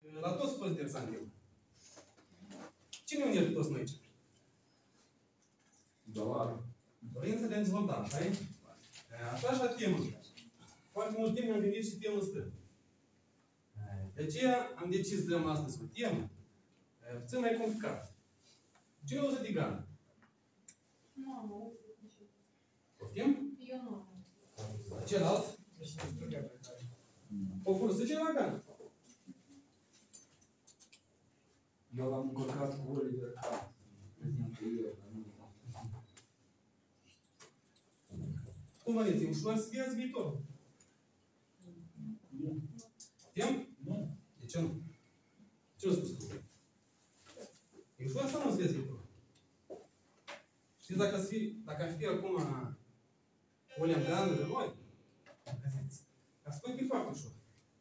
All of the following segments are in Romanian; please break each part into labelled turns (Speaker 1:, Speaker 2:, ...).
Speaker 1: la toți fost interesant tema. Cine unde pe toți noi aici? Dorința de a dezvolta, așa e? Așa temă. Foarte mult timp am gândit și temă stă. De aceea am decis să dăm astăzi o temă puțin mai complicată. Cine o să tigană?
Speaker 2: Nu am auzit.
Speaker 1: Poftim?
Speaker 2: Eu nu am auzit.
Speaker 1: Celălalt? O folosit cineva gană?
Speaker 3: Eu l-am încurcat cu Oliver Kahn.
Speaker 1: Cum vedeți? E ușor să viați viitorul.
Speaker 3: Nu.
Speaker 1: Știm?
Speaker 3: Nu.
Speaker 1: De ce nu? Ce a spus tu? E ușor să nu-ți viați viitorul. Știți, dacă ar fi acum William Gann de noi, ca spui că e foarte ușor.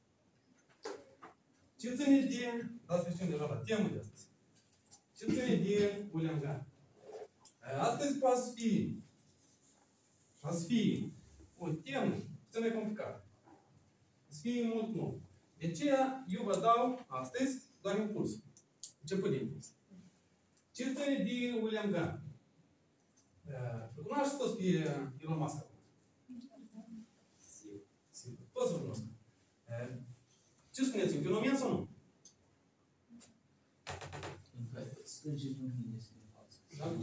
Speaker 1: Ce ține de, dați să știm deja la temă de astăzi, ce ține de William Gann? Astăzi poate să fie o temă puțin mai complicată. Să fie mult nou. De aceea eu vă dau astăzi doar impulsul. Început de impuls. Ce ține de William Gann? Îl cunoaște toți pe Elon Musk acum? Sigur. Toți îl cunosc. Ce spuneți? Un fenomen sau nu?
Speaker 3: Stângeți un mine să ne față.
Speaker 1: Da?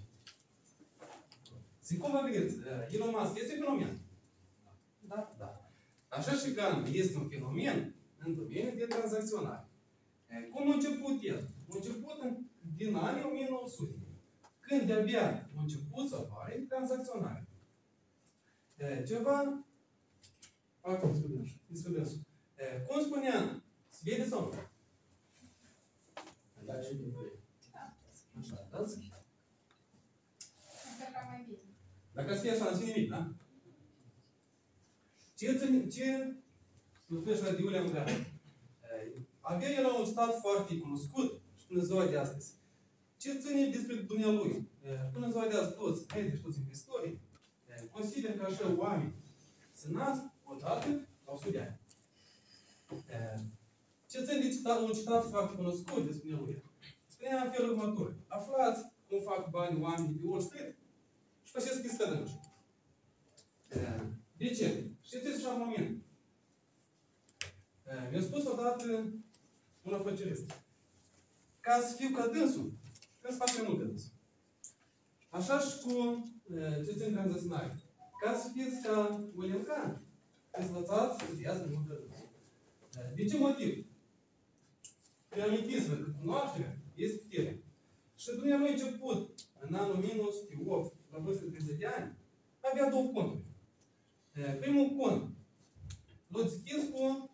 Speaker 1: Zic, cum vă vedeți? Elon Musk este un fenomen? Da? Da. Așa și Gann este un fenomen în domeniul de tranzacționare. Cum a început el? A început din anii 1900. Când de-abia a început să apare tranzacționare. Ceva foarte discredențul. Cum spunea, se vede sau nu?
Speaker 3: Da, ce din voi?
Speaker 1: Așa, dați?
Speaker 2: Asta ca mai bine.
Speaker 1: Dacă să fie așa, nu ține nimic, da? Ce slujește de William Gann? Avea el un stat foarte cunoscut și până ziua de astăzi. Ce ține despre dumnealui? Până ziua de astăzi, toți, medici, toți investitorii, consideră că așa oameni se nasc odată la 100 de ani. Ce ține de un citat foarte cunoscut despre dumnealui? Spunea în felul următor. Aflați cum fac bani oamenii pe Wall Street și faceți piscădăși. De ce? Știți așa un moment. Mi-a spus odată un afacerist. Ca să fiu ca dânsul, trebuie să fac mai mult ca dânsul. Așa și cu ce țin tranzacționare. Ca să fiți ca William Gann, trebuie să lăsați să viați mai mult ca dânsul. De ce motiv? Reamintiți-vă că cunoașterea este putere. Și dumneavoastră a început în anul 1908, la vârstă de 30 de ani, avea două conturi. Primul cont l-a deschis cu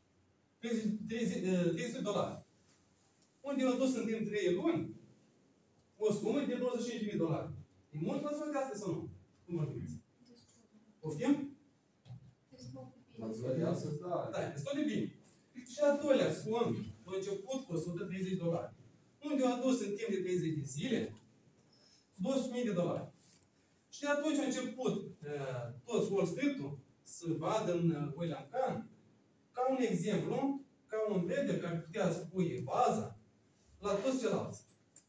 Speaker 1: $300. Unde a dus în timp 3 luni o sumă de $25.000. E mult la ziua de astăzi sau nu? Cum vorbiți? Poftim?
Speaker 3: La ziua de astăzi, da.
Speaker 1: Da, destul de bine. Și a doilea cont a început cu $130. Unde a dus în timp de 30 de zile $200.000. Și de atunci a început toți Wall Street-ul să vadă în William Gann ca un exemplu, ca un trader care putea să pui baza la toți ceilalți.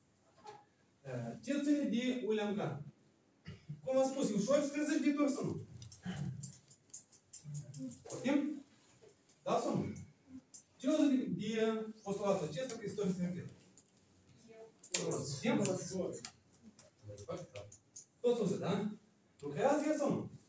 Speaker 1: Ce ține de William Gann? Cum am spus, e ușor să crezești viitor sau nu? Putem? Da sau nu? Ce o de postulatul acesta că istoria se repetă? Toți o să, da? Lucrează el sau nu?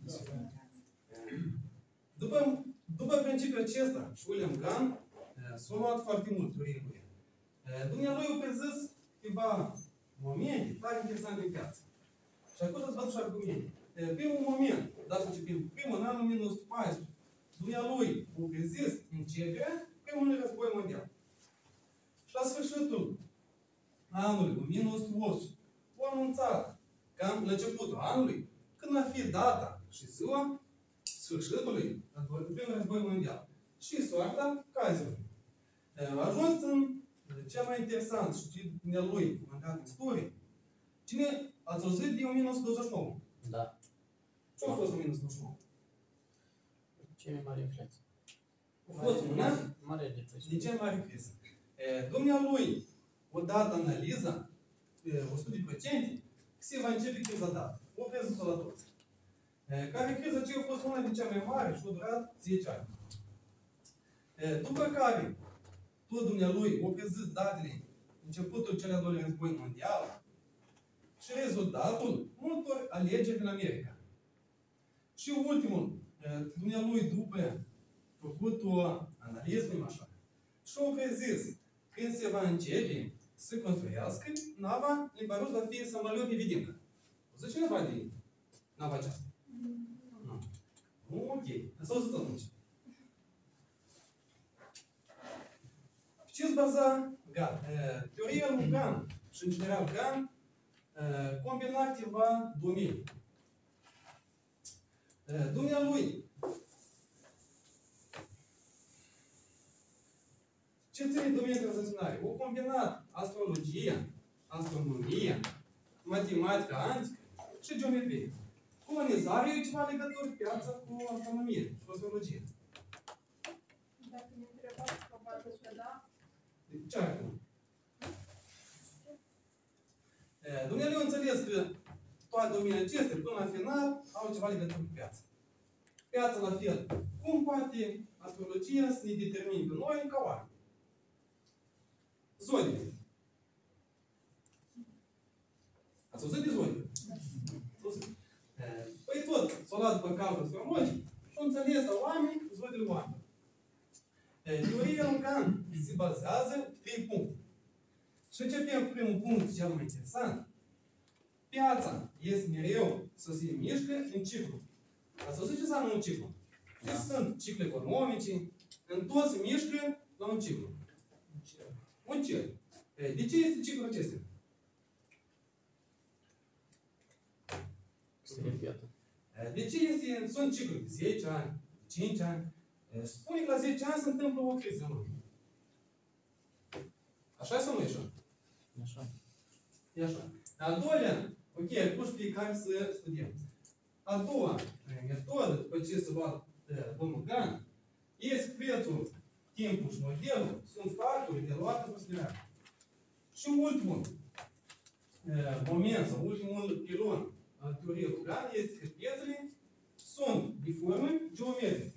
Speaker 1: După principiul acesta, și William Gann s-a luat foarte mult teorie cu el. Dumnealui a prezis câteva momente tare interesante în piață. Și acum să-ți văd și argumente. Primul moment, dați să începem, primul în anul 1914, dumnealui a prezis începerea primului război mondial. Și la sfârșitul anului 1908, a anunțat că la începutul anului, când va fi data și ziua sfârșitului primului război mondial și soarta Kaiserului. A ajuns în cea mai interesant și dumnealui mandat în istorie. Cine ați auzit de 1929?
Speaker 4: Da.
Speaker 1: Ce a fost 1929?
Speaker 4: Cea mai mare inflație.
Speaker 1: A fost una din cea mai mare criză. Dumnealui, odată analiza, 100%, se va începe criza dată. O prezent-o la toți. Care criza aceea a fost una din cea mai mare și a durat 10 ani. După care, tot dumnealui a prezis datele începutul cel de-al doilea război mondial și rezultatul multor alegeri din America. Și ultimul, dumnealui, după făcut o analiză, așa, și a prezis când se va începe să construiască nava, Limbarus va fi samolot nevidimă. O să cineva de nava aceasta? Nu. Ok. Să o să atunci. Ce-ți baza GAN? Teoria lui GAN și în general GAN combina câteva domenii. Dumnealui, ce ține domenii tranzacționale? O combinat astrologia, astronomia, matematica antică și geometrie. Colonizarea e ceva legătură piața cu astronomie și cu astrologie.
Speaker 2: Dacă ne întrebați, probabil că da.
Speaker 1: Ce are acum? Dumnezeu a înțeles că toate domeniile acestea, până la final, au ceva legătură cu piața. Piața la fel. Cum poate astrologia să ne determine pe noi ca oameni? Zodiile. Ați auzit de zodii? Păi tot, s-a luat după calcul astrologic și au înțeles la oameni zodiile oameni. Teoria lui GAN se bazează pe 3 puncte. Și începem cu primul punct, cel mai interesant. Piața este mereu să se mișcă în ciclu. Ați auzit ce înseamnă un ciclu? Ce sunt cicli economice, în tot se mișcă la un ciclu. Un ciclu. De ce este ciclul acesta?
Speaker 4: Se repetă.
Speaker 1: De ce sunt cicluri de 10 ani, 5 ani? Spune că la 10 ani se întâmplă o criză în lume. Așa sau nu e așa?
Speaker 4: Așa.
Speaker 1: E așa. Al doilea, ok, acum fiecare să studiem. A doua metodă, după ce se va domnul GAN, este prețul, timpul și modelul, sunt factori de luat în considerare. Și ultimul moment sau ultimul pilon al teoriei lui GAN este că piețele sunt de formă geometrică.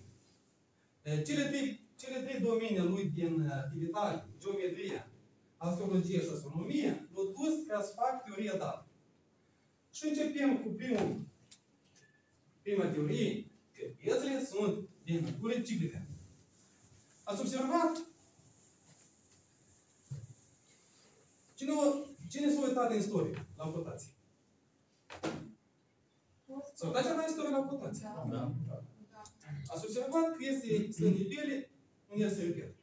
Speaker 1: Cele trei domenii lui din activitate, geometria, astrologie și astronomie, l-au dus ca să fac teoria dată. Și începem cu prima teorie, că piețele sunt din natură ciclică. Ați observat? Cine s-a uitat în istorie la cotație? S-a uitat ceva în istorie la cotație?
Speaker 4: Da.
Speaker 1: Ați observat că sunt nivele unde se repetă.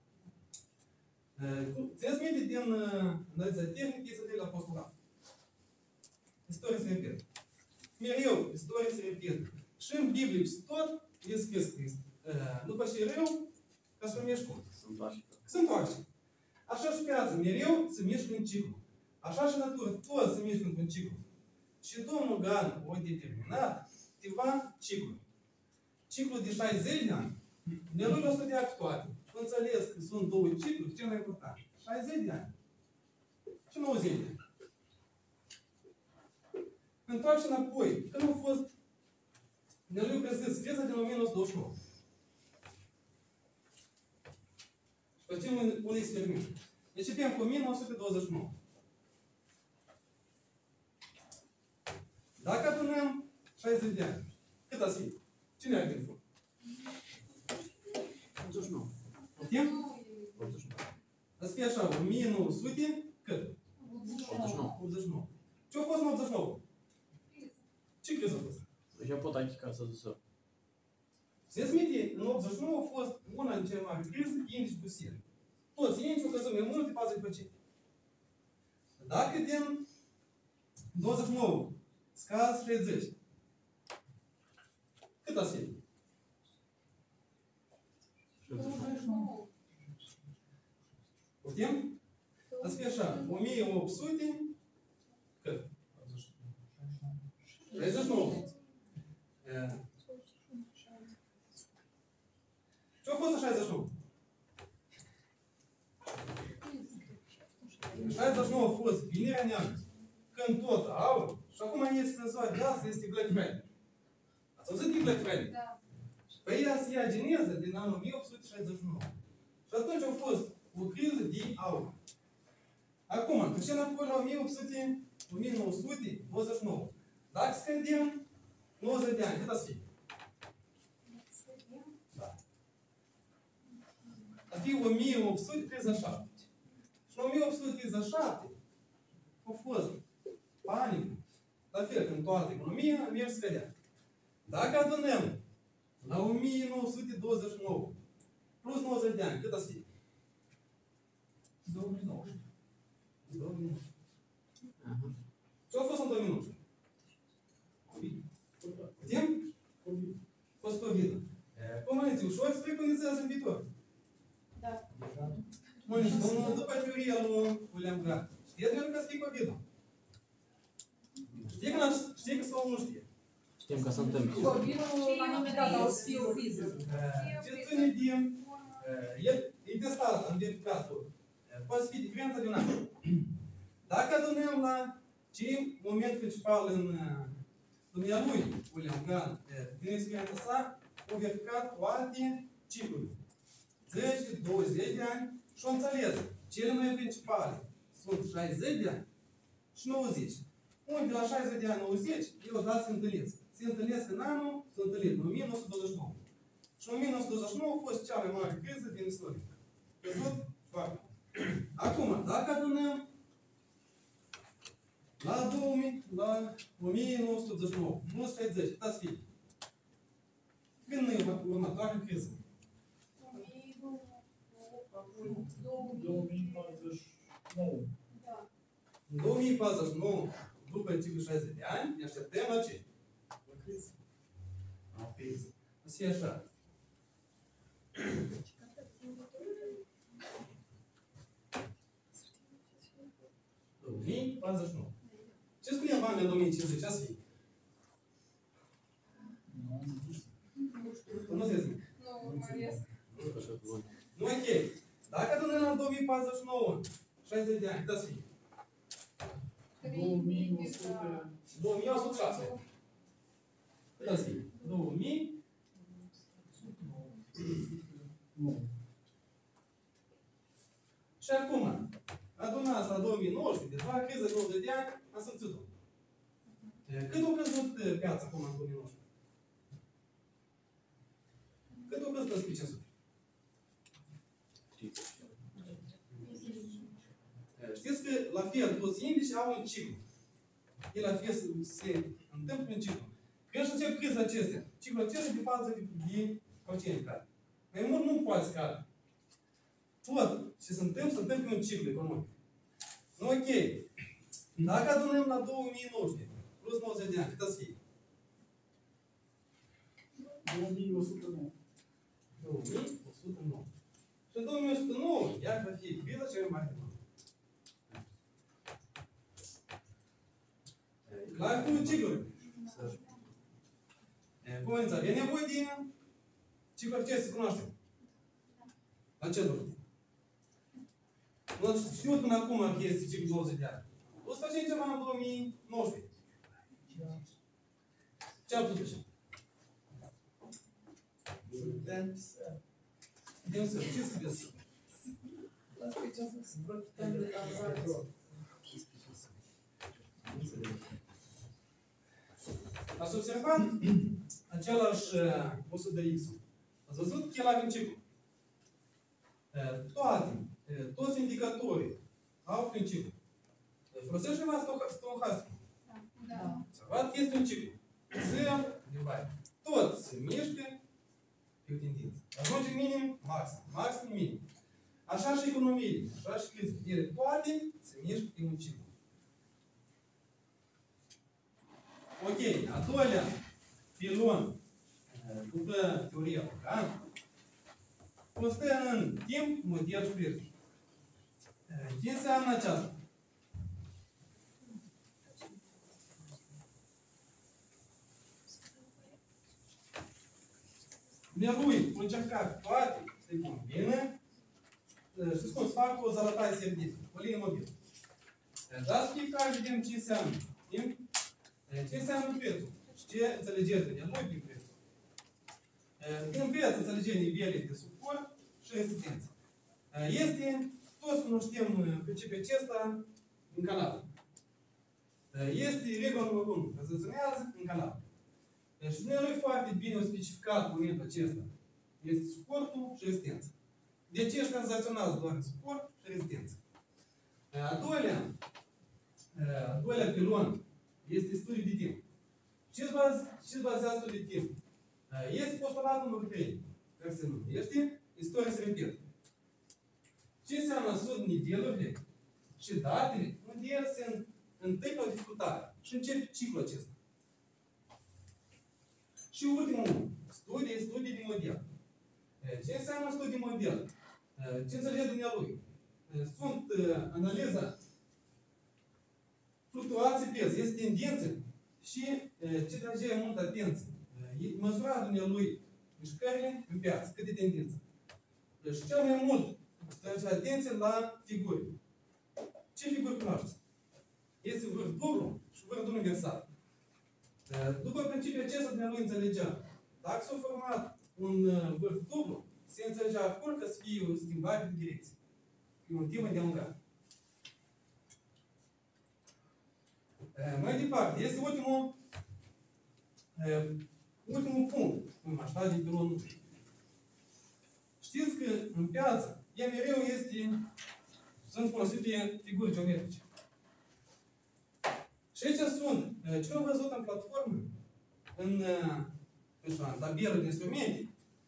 Speaker 1: Țineți minte din analiza tehnică, este de la postulat. Istoria se repetă. Mereu, istoria se repetă. Și în Biblie, tot e scris că după ce e rău, ca să primești cum? Se întoarce. Așa și piața, mereu se mișcă în ciclu. Așa și natură, tot se mișcă într-un ciclu. Și domnul GAN a determinat câteva cicluri. Ciclul de 60 de ani, de lui l-a studiat toate. Și înțeles că sunt două cicluri, cel mai important. 60 de ani și 90 de ani. Întoarce înapoi, când a fost de lui prezis criza din 1929. Și facem un experiment. Începem cu 1929. Dacă adunăm 60 de ani, cât ați fi? Cine are telefon?
Speaker 4: 89.
Speaker 1: Putem?
Speaker 4: 89.
Speaker 1: Ați fi așa, 1900, cât?
Speaker 4: 89.
Speaker 1: 89. Ce-a fost în 89? Ce criză a fost?
Speaker 4: Geopotatica s-a dus.
Speaker 1: Țineți minte, în 89 a fost una din cele mai mari crize, indici Busier. Toți indici au căzut mai mult de 40%. Dacă din 29 scazi 60, cât ați fi?
Speaker 2: 29.
Speaker 1: Putem? Ați fi așa, 1800, cât? 69. Ce Ce a fost la 69? 69 a fost Vinerea Neagră, când tot aur, și acum este în ziua de astăzi, este Black Friday. Ați auzit de Black Friday?
Speaker 2: Da.
Speaker 1: Păi ea se ia geneză din anul 1869. Și atunci a fost o criză de aur. Acum, trecem înapoi la 1999. Dacă scădem 90 de ani, cât ați fi? Da. Ar fi 1837. Și în 1837 a fost panică. La fel, când toată economia merge scădea. Dacă adunăm la 1929 plus 90 de ani, cât ați fi?
Speaker 3: 2019.
Speaker 1: 2019. Ce a fost în 2019? COVID. Timp?
Speaker 3: COVID.
Speaker 1: A fost COVID. Comandății, ușor se preconizează în viitor.
Speaker 2: Da.
Speaker 1: Mănici, după teoria lui William Grant, știți că să fie COVID? Știi că sau nu știe?
Speaker 4: Știm că se întâmplă.
Speaker 5: COVID-ul la un moment dat o să fie o criză.
Speaker 1: Ce ține de... E testat, am verificat tot. Poate fi diferența de un an. Dacă adunăm la ce moment principal în lumea lui, William Grant, din experiența sa, a verificat toate ciclurile. 10, 20 de ani și o înțeles. Cele mai principale sunt 60 de ani și 90. Unde la 60 de ani, 90, eu odată se întâlnesc. Se întâlnesc în anul, se întâlnesc în 1929. Și în 1929 a fost cea mai mare criză din istorie. Căzut? Foarte. Acum, dacă adunăm la 2000, la 1929, plus 60, cât ați fi? Când e următoarea criză?
Speaker 3: 2049.
Speaker 2: Da.
Speaker 1: În 2049, după ciclu 60 de ani, ne așteptăm la ce? La criză. La o criză. Asta e așa. 2049. Ce spune Evanghelia 2050? Ce ați fi? Nu se zic.
Speaker 2: Nu urmăresc.
Speaker 1: Nu ok. Dacă adunăm la 2049, 60 de ani, cât ați fi?
Speaker 3: 2100.
Speaker 1: 2106. Cât ați fi? 2000.
Speaker 3: Nu.
Speaker 1: Și acum, adunați la 2019, deja criza de 90 de ani, am simțit-o. Cât a crescut piața acum în 2019? Cât a crescut pe 500? Știți că la fel, toți indici au un ciclu. El la fel se întâmplă un ciclu. Când și încep criza acestea, ciclul acesta de 40% care. Mai mult nu poate scade. Tot ce se întâmplă un ciclu economic. Nu ok. Dacă adunăm la 2019, plus 90 de ani, cât ați fi?
Speaker 3: 2109.
Speaker 1: 2109. Și în 2109, iar va fi criza cea mai mare de economie. Clar cu cicluri. Cum vedeți, avem nevoie de cicluri ce se cunoaște? La ce dormi? Nu știu până acum că este ciclul 20 de ani. O să facem ceva în 2019. Ce am putut așa? Suntem să... Ce să vezi? Ați observat același 100 de X. Ați văzut că el are un ciclu. Toți indicatorii au un ciclu. Folosește ceva stohastic.
Speaker 2: Da.
Speaker 1: Observat că este un ciclu. Tot se mișcă pe o tendință. Ajunge minim, maxim. Maxim, minim. Așa și economiile, așa și crizele. Toate se mișcă pe un ciclu. Ok, a doilea pilon după teoria Grant constă în timp, model și preț. Ce înseamnă aceasta? Dumnealui a încercat toate să-i convină. Știți cum să fac o zalătaie servită, o linie mobilă. Dați fiecare vedem ce înseamnă. Ce înseamnă prețul și ce înțelegeri de noi prin prețul. Din preț înțelegem nivele de suport și rezistență. Toți cunoștem principiul acesta în canal. Este regula numărul 1, rezonionează în canal. Și noi foarte bine specificat momentul acesta. Este suportul și rezistența. De ce tranzacționează doar suport și rezistență? A doilea pilon este studiul de timp. Ce bazează studiul de timp? Este postulatul numărul 3, care se numește istoria se repetă. Ce înseamnă sunt nivelurile și datele unde ele se întâmplă o discutare și începe ciclul acesta. Și ultimul studii de model. Ce înseamnă studii de model? Ce înțelege dumnealui? Sunt analiza fluctuații preț, este tendințe și ce trage mult atenție. Măsura dumnealui mișcările în piață, câte tendințe. Și cel mai mult trage atenție la figuri. Ce figuri cunoașteți? Este vârf dublu și vârf universal. După principiul acesta dumnealui înțelegea. Dacă s-a format un vârf dublu, se înțelegea acolo că să fie o schimbare de direcție. E un timp îndelungat. Mai departe, este ultimul punct, așa, din pilonul 1. Știți că în piață, ea mereu sunt folosite figuri geometrice. Și aici sunt, ce am văzut în platformă, în tabelă de instrumente,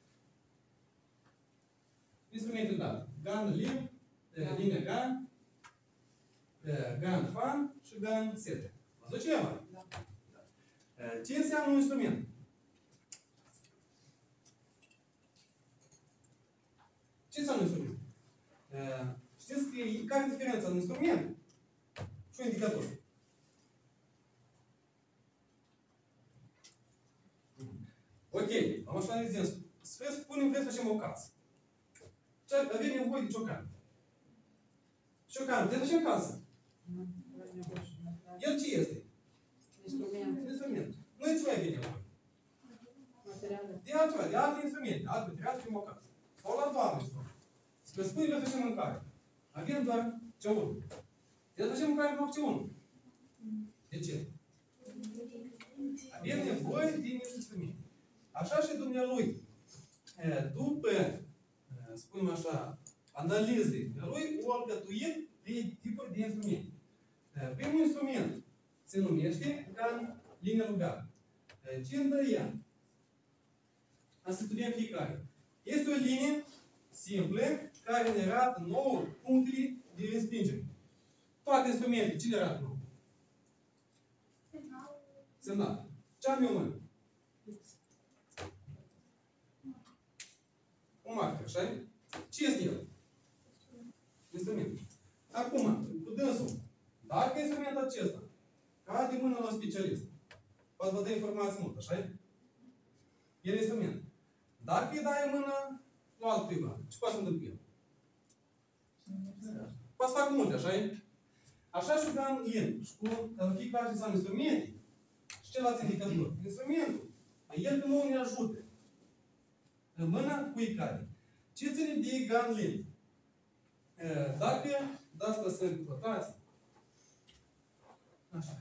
Speaker 1: instrumente date, GAN LIV, linia GAN, GAN FAN și GAN SET. Văzut ceva? Da. Ce înseamnă un instrument? Ce înseamnă un instrument? Știți care e diferența în instrument și un indicator? Ok, am așa analizăm. Să spunem că facem o casă. Avem nevoie de ciocan. Ciocan, te facem casă. El ce este? Instrument. Noi ce mai avem nevoie?
Speaker 5: Materiale.
Speaker 1: De altceva, de alte instrumente, alte materiale facem o casă. Sau la doamne instrumente. Să spunem că facem mâncare. Avem doar C1. Te facem mâncare doar C1. De ce? Avem nevoie de niște instrumente. Așa și dumnealui, după, spunem așa, analizele lui, o alcătuit de tipuri de instrumente. Primul instrument se numește GAN, linia lui GAN. Ce îndă ea? Asta studiem fiecare. Este o linie simplă care ne arată nouă punctele de respingere. Toate instrumentele, ce le arată nou? Semnal. Ce am eu în mână? Un marker, așa? Ce este el? Instrument. Acum, cu dânsul, dacă instrumentul acesta cade mână la specialist, poate vă dă informații mult, așa? El instrument. Dacă îi dai mână la altcuiva, ce poate să întâmple el? Poate să facă multe, așa? Așa și GAN LIN. Și cu fiecare ce înseamnă instrumente și celălalt indicator. Instrumentul, el pe nou ne ajută. În mână cu icade. Ce ține de GAN LIN? Dacă dați la să cotați, așa.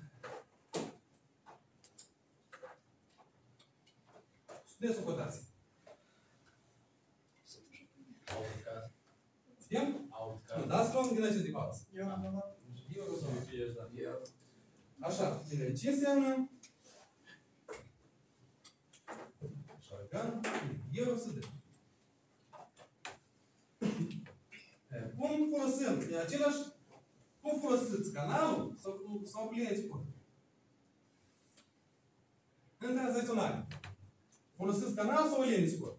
Speaker 1: Studiați o cotație. Știm? Nu, dați luăm din aceste bați. Așa, ce înseamnă? Așa, GAN, euro să dă. Cum folosim? E același, cum folosiți canalul sau linia scurt? În tranzacționare. Folosiți canal sau linie scurt?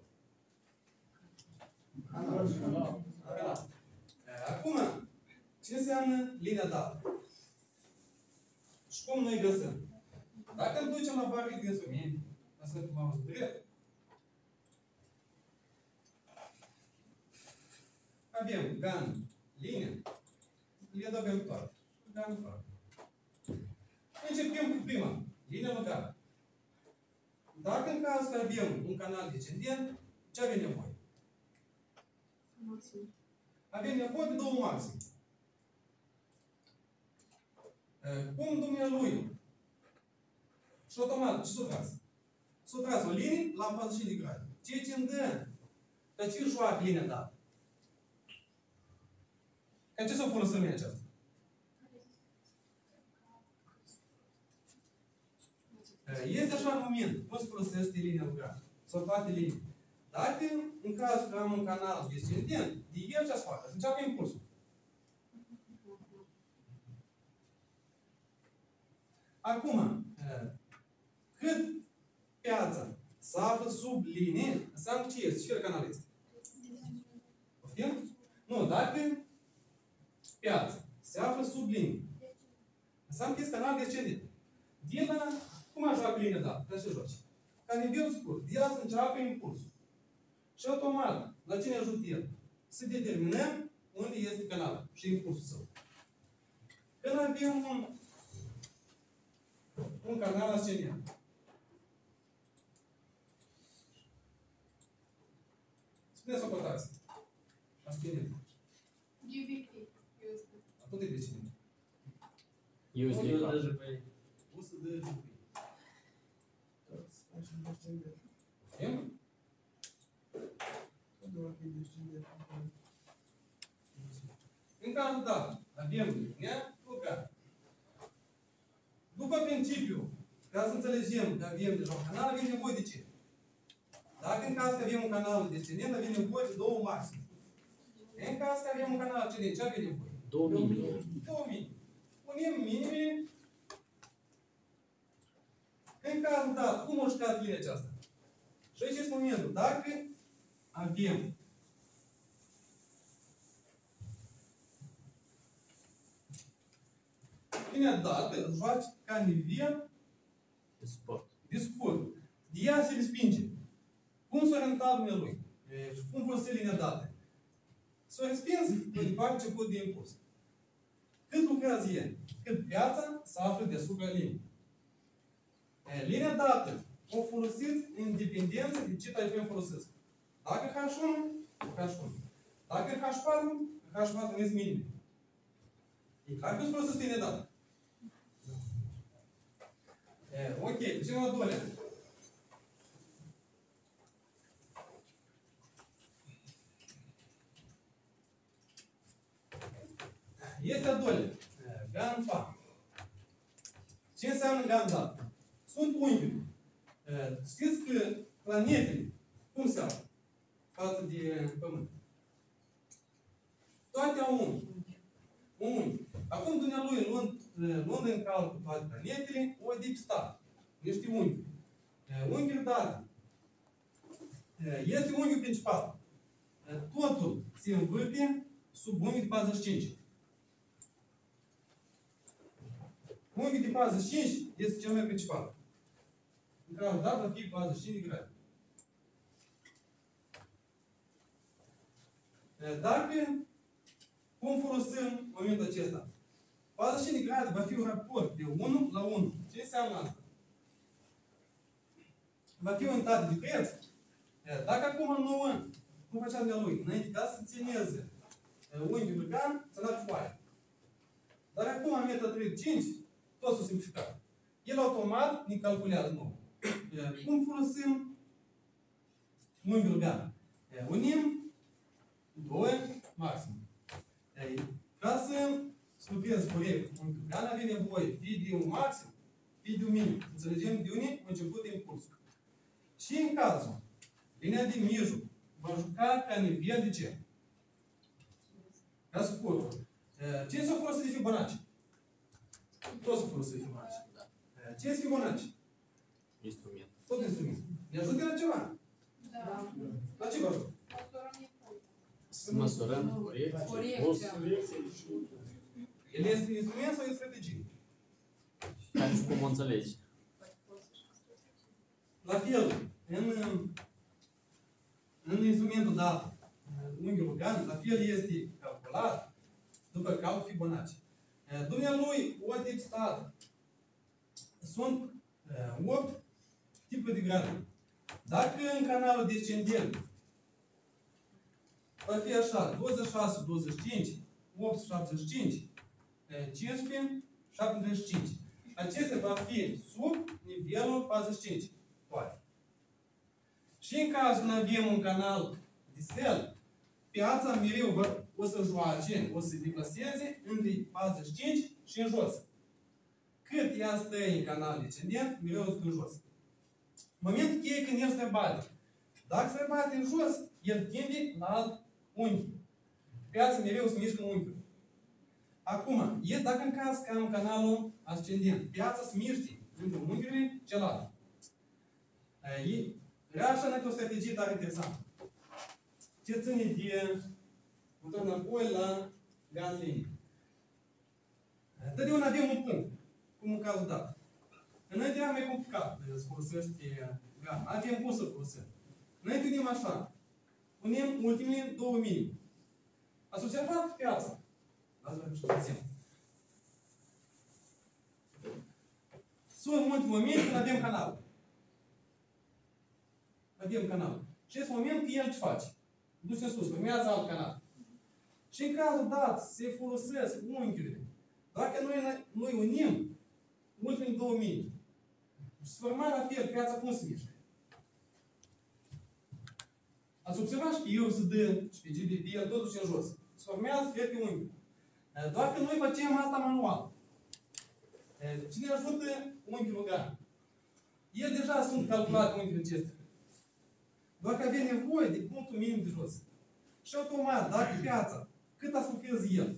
Speaker 1: Canal. Acum, ce înseamnă linia dată? Și cum noi găsim? Dacă îl ducem la barcă de instrumente, ca să mă văzut drept, avem GAN, linie, le adăugăm toate. GAN, toate. Începem cu prima, linia locală. Dacă în caz că avem un canal descendent, ce avem nevoie?
Speaker 5: Maxim.
Speaker 1: Avem nevoie de două maxime. Cum dumnealui? Și automat, ce s-o tras? S-o tras o linie la 45 de grade. Ceea ce îmi dă, dar ce joacă linia dată? Ca ce s-o folosim în aceasta? Este așa un moment, cum se folosește linia lugată, sau toate linii. Dacă, în cazul că am un canal descendent, de el ce-ați facă? Să înceapă impulsul. Acum, cât piața se află sub linie, înseamnă ce este? Ce fel de canal este? Poftim? Nu, dacă piața se află sub linie, înseamnă că este canal descendent. De la, cum aș joacă linia dată? Ca ce joci? Ca nivel scurt, de la să înceapă impulsul. Și automat, la cine ajută el? Să determinăm unde este canalul și impulsul său. Când avem un canal ascendent, spuneți o cotație. Ascendent.
Speaker 2: GBP. USD.
Speaker 1: Tot e descendent.
Speaker 4: USD ca.
Speaker 1: O să dă GBP. Știm? În cazul dat, avem linia locală. După principiu, ca să înțelegem că avem deja un canal, avem nevoie de ce? Dacă în caz că avem un canal descendent, avem nevoie de două maxime. În caz că avem un canal ascendent, ce avem nevoie?
Speaker 4: 2000.
Speaker 1: 2000. Punem minimele. În cazul dat, cum o jucat linia aceasta? Și aici este momentul. Dacă avem linia dată, îl joaci ca nivel
Speaker 4: De suport.
Speaker 1: de suport. De ea se respinge. Cum s-a orientat dumnealui? Cum folosi linia dată? S-a respins în departe început de impuls. Cât lucrează el? Cât piața se află deasupra liniei. Linia dată o folosiți în dependență de ce tarifem folosesc. Dacă H1, H1. Dacă H4, H4 nu este minim. E clar că îți folosesc linia dată. Ok, trecem la doilea. Este a doilea. GAN fa. Ce înseamnă GAN dat? Sunt unghiuri. Știți că planetele, cum se află față de Pământ? Toate au unghi. Un unghi. Acum dumnealui, luând în calcul toate planetele, o depistat. Niște unghiuri. Unghiuri date. Este unghiul principal. Totul se învârte sub unghiul de 45. Unghiul de 45 este cel mai principal. În cazul dat va fi 45 de grade. Dacă, cum folosim momentul acesta? 45 de grade va fi un raport de 1 la 1. Ce înseamnă asta? Va fi o unitate de preț. Dacă acum nouă, cum facea de lui, înainte ca să țineze unghiul GAN, să n-ar foaie. Dar acum am metru 35, tot s-o simplificat. El automat ne calculează nou. Cum folosim unghiul GAN? Unim 2 maxim. Ca să studiez corect unghiul GAN, avem nevoie fie de un maxim, fie de un minim. Înțelegem de unde a început impulsul. Și în cazul, linia de mijloc va juca ca nivel de ce? Ca suport. Ce s-a folosit de Fibonacci? Tot s-a folosit de Fibonacci. Ce este Fibonacci?
Speaker 4: Instrument.
Speaker 1: Tot instrument. Ne ajută la ceva?
Speaker 2: Da.
Speaker 1: La ce vă ajută?
Speaker 2: Măsurăm impulsul.
Speaker 4: Să măsurăm corecție,
Speaker 5: Corecția.
Speaker 4: impuls.
Speaker 1: El este instrument sau e strategie?
Speaker 4: Ca și cum o înțelegi.
Speaker 1: La fel, în instrumentul dat, unghiul Lugan, la fel este calculat după calcul Fibonacci. Dumnealui, o tip stat. Sunt 8 tipuri de grade. Dacă în canalul descendent va fi așa, 26, 25, 8, 75, 15, 75. Acestea va fi sub nivelul 45. Poate. Și în cazul când avem un canal de sel, piața mereu o să joace, o să se deplaseze între 45 și în jos. Cât ea stă în canal descendent, mereu o să stă în jos. Momentul cheie când el se bate. Dacă se bate în jos, el tinde la alt unghi. Piața mereu se mișcă în unghiul. Acum, dacă în caz că am canalul ascendent, piața se miște între unghiurile celălalt. Așa ne o strategie tare interesantă. Ce ține de întorn înapoi la gan linie. Totdeauna avem un punct, cum în cazul dat. Înainte era mai complicat să folosești gan. Avem cum să folosim. Înainte unim așa. Unim ultimele două minime. Ați observat piața? Dați-vă și puțin. Sunt multe momente când avem canal. Avem canal. Și este moment că el ce face? Duce în sus, urmează alt canal. Și în cazul dat se folosesc unghiurile. Dacă noi unim ultimele două minime, se forma la fel piața cum se mișcă. Ați observat că eu se dă și pe GBP, el tot duce în jos. Se formează fel pe unghi. Doar că noi facem asta manual. Cine ajută unghiul Lugan? El deja sunt calculate unghiurile acestea. Doar că avem nevoie de punctul minim de jos. Și automat, dacă piața, cât a lucrează el,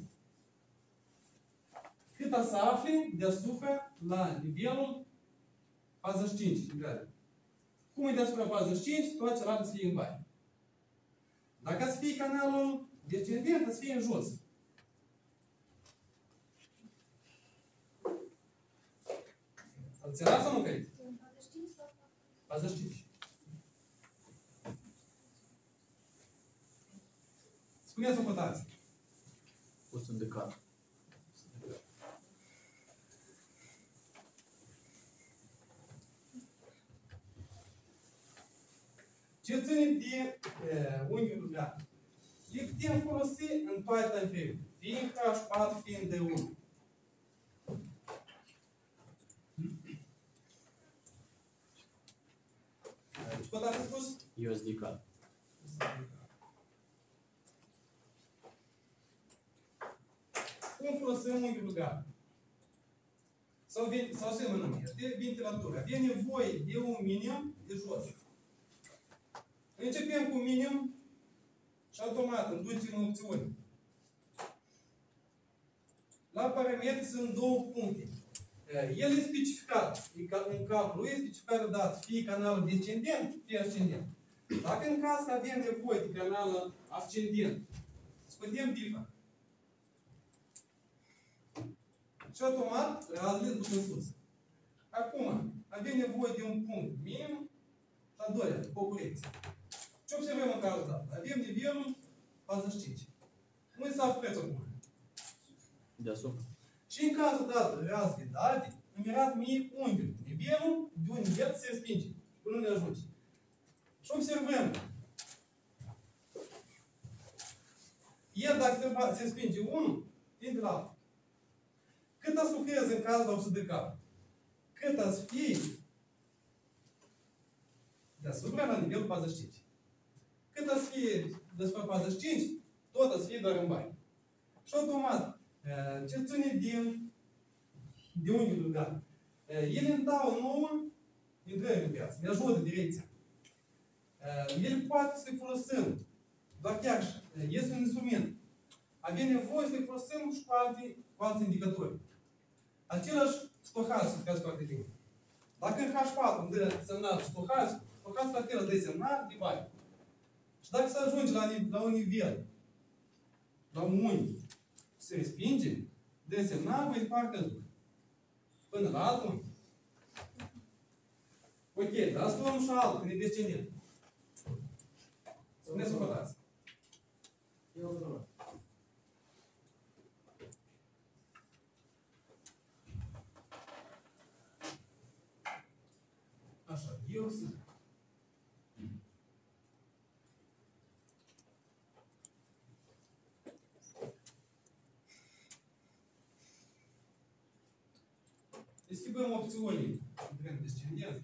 Speaker 1: cât a să afle deasupra la nivelul 45 de grade. Cum e deasupra 45, toate celelalte să fie în baie. Dacă să fie canalul descendent, să fie în jos. Înțeleg sau nu cred? 45. Spuneți o cotație.
Speaker 4: Pus în decat.
Speaker 1: Ce ține de unghiul Lugan? Le putem folosi în toate timeframe. Fie în H4, fie în D1. Ce cotație ați spus?
Speaker 4: USD-CAD.
Speaker 1: Cum folosim unghiul Lugan? Sau semănăm, de ventilatură. Avem nevoie de un minim de jos. Începem cu minim și automat îmi ducem în opțiuni. La parametri sunt două puncte. El e specificat, în calcul e specificat dat fie canalul descendent, fie ascendent. Dacă în caz că avem nevoie de canalul ascendent, scoatem bifa. Și automat razele duc în sus. Acum, avem nevoie de un punct minim și al doilea, o corecție. Ce observăm în cazul dat? Avem nivelul 45. Unde s-a prețul acum?
Speaker 4: Deasupra.
Speaker 1: Și în cazul dat, razele date, îmi arată mie unghiul. Nivelul, de un nivel se spinge. Până ne ajunge. Și observăm. El, dacă se spinge unul, tinde la altul. Cât ați lucrez în cazul la 100 de cap? Cât ați fi deasupra la nivelul 45? Cât ați fi deasupra 45, tot ați fi doar în baie. Și automat, ce ține de unghiul Lugan? Ele îmi dau nouă intrări în piață, ne ajută direcția. Ele poate să le folosim, doar chiar este un instrument. Avem nevoie să le folosim și cu alți indicatori. Același stohastic, ca foarte bine. Dacă în H4 îmi dă semnal stohastic, stohastic la fel îți dă semnal de baie. Și dacă se ajunge la un nivel, la un unghi, se respinge, dă semnal mai departe îl duc. Până la alt unghi. Ok, dar asta luăm și altul, când e descendent. Spuneți o cotație. Așa, eu sunt. Schimbăm opțiunile în trend descendent.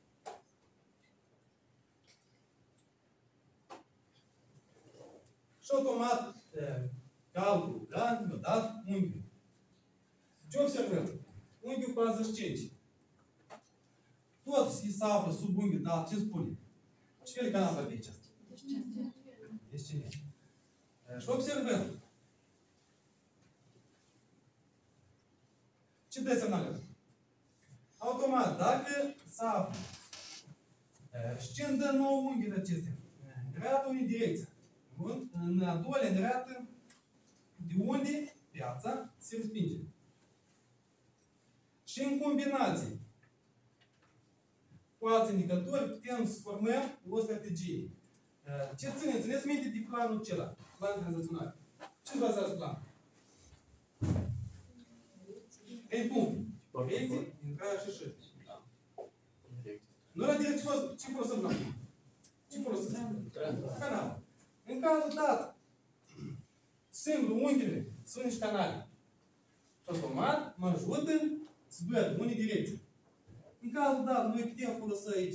Speaker 1: Și automat calcul, da? Mi-a dat unghiul. Ce observăm? Unghiul 45. Tot se află sub unghiul dat, ce spune? Ce fel de canal va fi acesta? Descendent. Și observăm. Ce dă semnalul? Automat, dacă se află și ce îmi dă nouă unghiile acestea? Îndreaptă unii direcția. În a doua îndreaptă de unde piața se respinge. Și în combinație cu alți indicatori putem să formăm o strategie. Ce țineți minte de planul acela? Plan tranzacțional. Ce-ți bazează planul? 3 puncte. Direcție, intrare și ieșire. Nu la direcție, ce folosim la ce folosim? Canal. În cazul dat, singurul unghiile sunt niște canale. Și automat mă ajută să văd unde direcție. În cazul dat, noi putem folosi aici.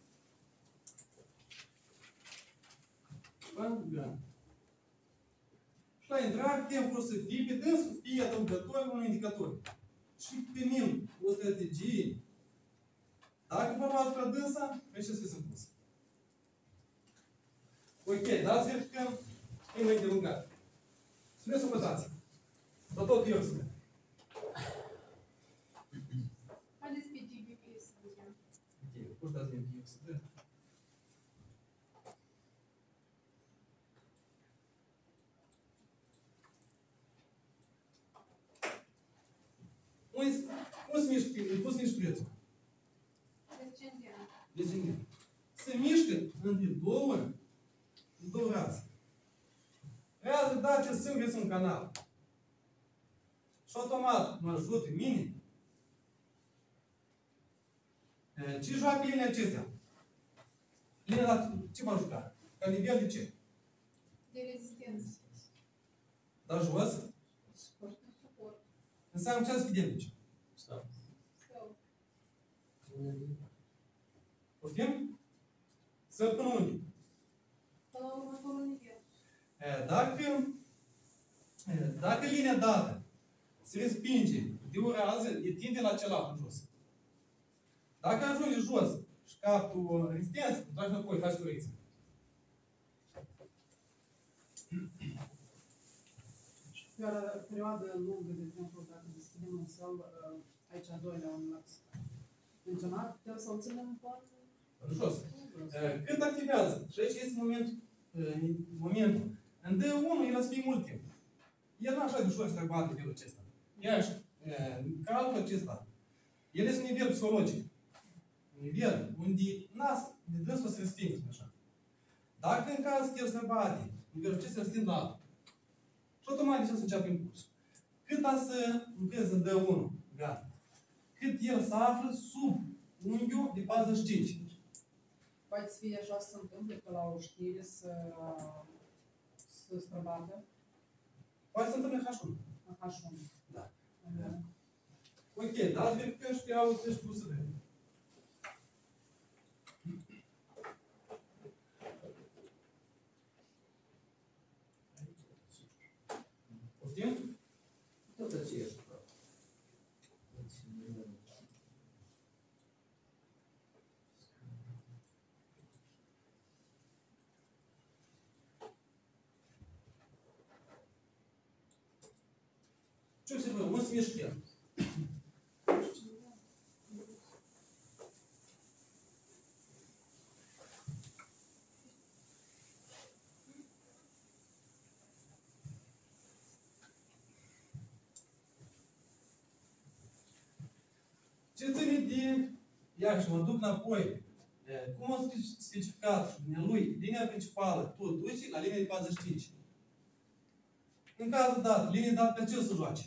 Speaker 1: Și la intrare putem folosi fie pe dânsul, fie adăugători unui indicator. Și primim o strategie. Dacă formați pe dânsa, pe ce să sunt pus? Ok, dați verificăm e mai delungat. Spuneți o cotație. Tot eu spune.
Speaker 2: Haideți pe GBP să vedem.
Speaker 1: Ok, cum dați din USD? Cum se mișcă prețul?
Speaker 2: Descendent.
Speaker 1: Descendent. Se mișcă între două raze. Rază date singure sunt un canal. Și automat mă ajută mine. Ce joacă linia acestea? Linia dată, ce m-a jucat? Ca nivel de ce?
Speaker 2: De rezistență.
Speaker 1: Dar jos?
Speaker 2: Suport.
Speaker 1: Înseamnă ce să vedem aici?
Speaker 4: Stau.
Speaker 2: Stau.
Speaker 1: Poftim? Să până unde?
Speaker 2: Până la următorul nivel.
Speaker 1: Dacă linia dată se respinge de o rază, e tinde la celălalt în jos. Dacă ajunge jos și capul o rezistență, tragi înapoi, faci corecție.
Speaker 5: Pe o perioadă lungă, de exemplu, dacă deschidem un săl, aici a doilea un lax menționat, putem să-l ținem în plan?
Speaker 1: În jos. Când activează, și aici este momentul, în D1 el o să fie mult timp. El nu așa de ușor să bate nivelul acesta. Iarăși, în calculul acesta, el este un nivel psihologic. Un nivel unde de dânsul se respinge, așa. Dacă în caz că el se bate, nivelul acesta se respinge la altul. Și automat de ce să înceapă impulsul. Cât a să încrezi în D1, gata. Cât el se află sub unghiul de 45.
Speaker 5: Poate să fie așa să se întâmple că la o știre să străbată
Speaker 1: Poate să întâmple H1.
Speaker 5: în H1.
Speaker 1: Da. Ok, dați verificăm și pe auto și plus să vedem. Poftim?
Speaker 3: Tot aceeași.
Speaker 1: Ce observăm? Un mișcă el. Ce ține de... Iarăși, mă duc înapoi. Cum a specificat lui linia principală, tot duce la linia de 45. În cazul dat, linie dat pe ce să joace?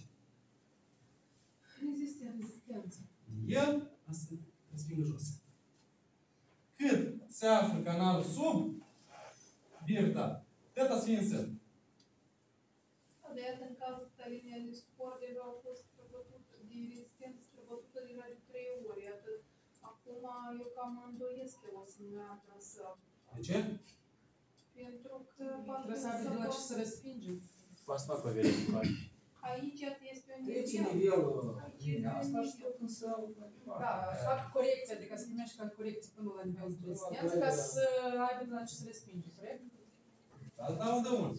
Speaker 5: Rezistență.
Speaker 1: El a să respingă jos. Cât se află canalul sub birta, tot a să fie în sân.
Speaker 2: De iată, în cazul ăsta, linia de suport deja a fost străbătută, de rezistență străbătută deja de 3 ori. Iată, acum eu cam mă îndoiesc că o să-mi meargă să...
Speaker 1: De ce?
Speaker 2: Pentru că parcă
Speaker 5: Trebuie să
Speaker 2: să
Speaker 5: avem de la ce
Speaker 2: pot-
Speaker 5: să respingem.
Speaker 4: Poate să fac o verificare.
Speaker 2: Aici iată, este un
Speaker 3: Deci
Speaker 2: nivel.
Speaker 3: nivelul
Speaker 2: Aici
Speaker 3: linia
Speaker 2: este
Speaker 3: asta
Speaker 2: un
Speaker 3: și tot în sală.
Speaker 5: Da, să fac corecție, adică să primești ca corecție până la nivelul de rezistență, ca să aibă de la ce să respinge, corect?
Speaker 1: Asta unde unde?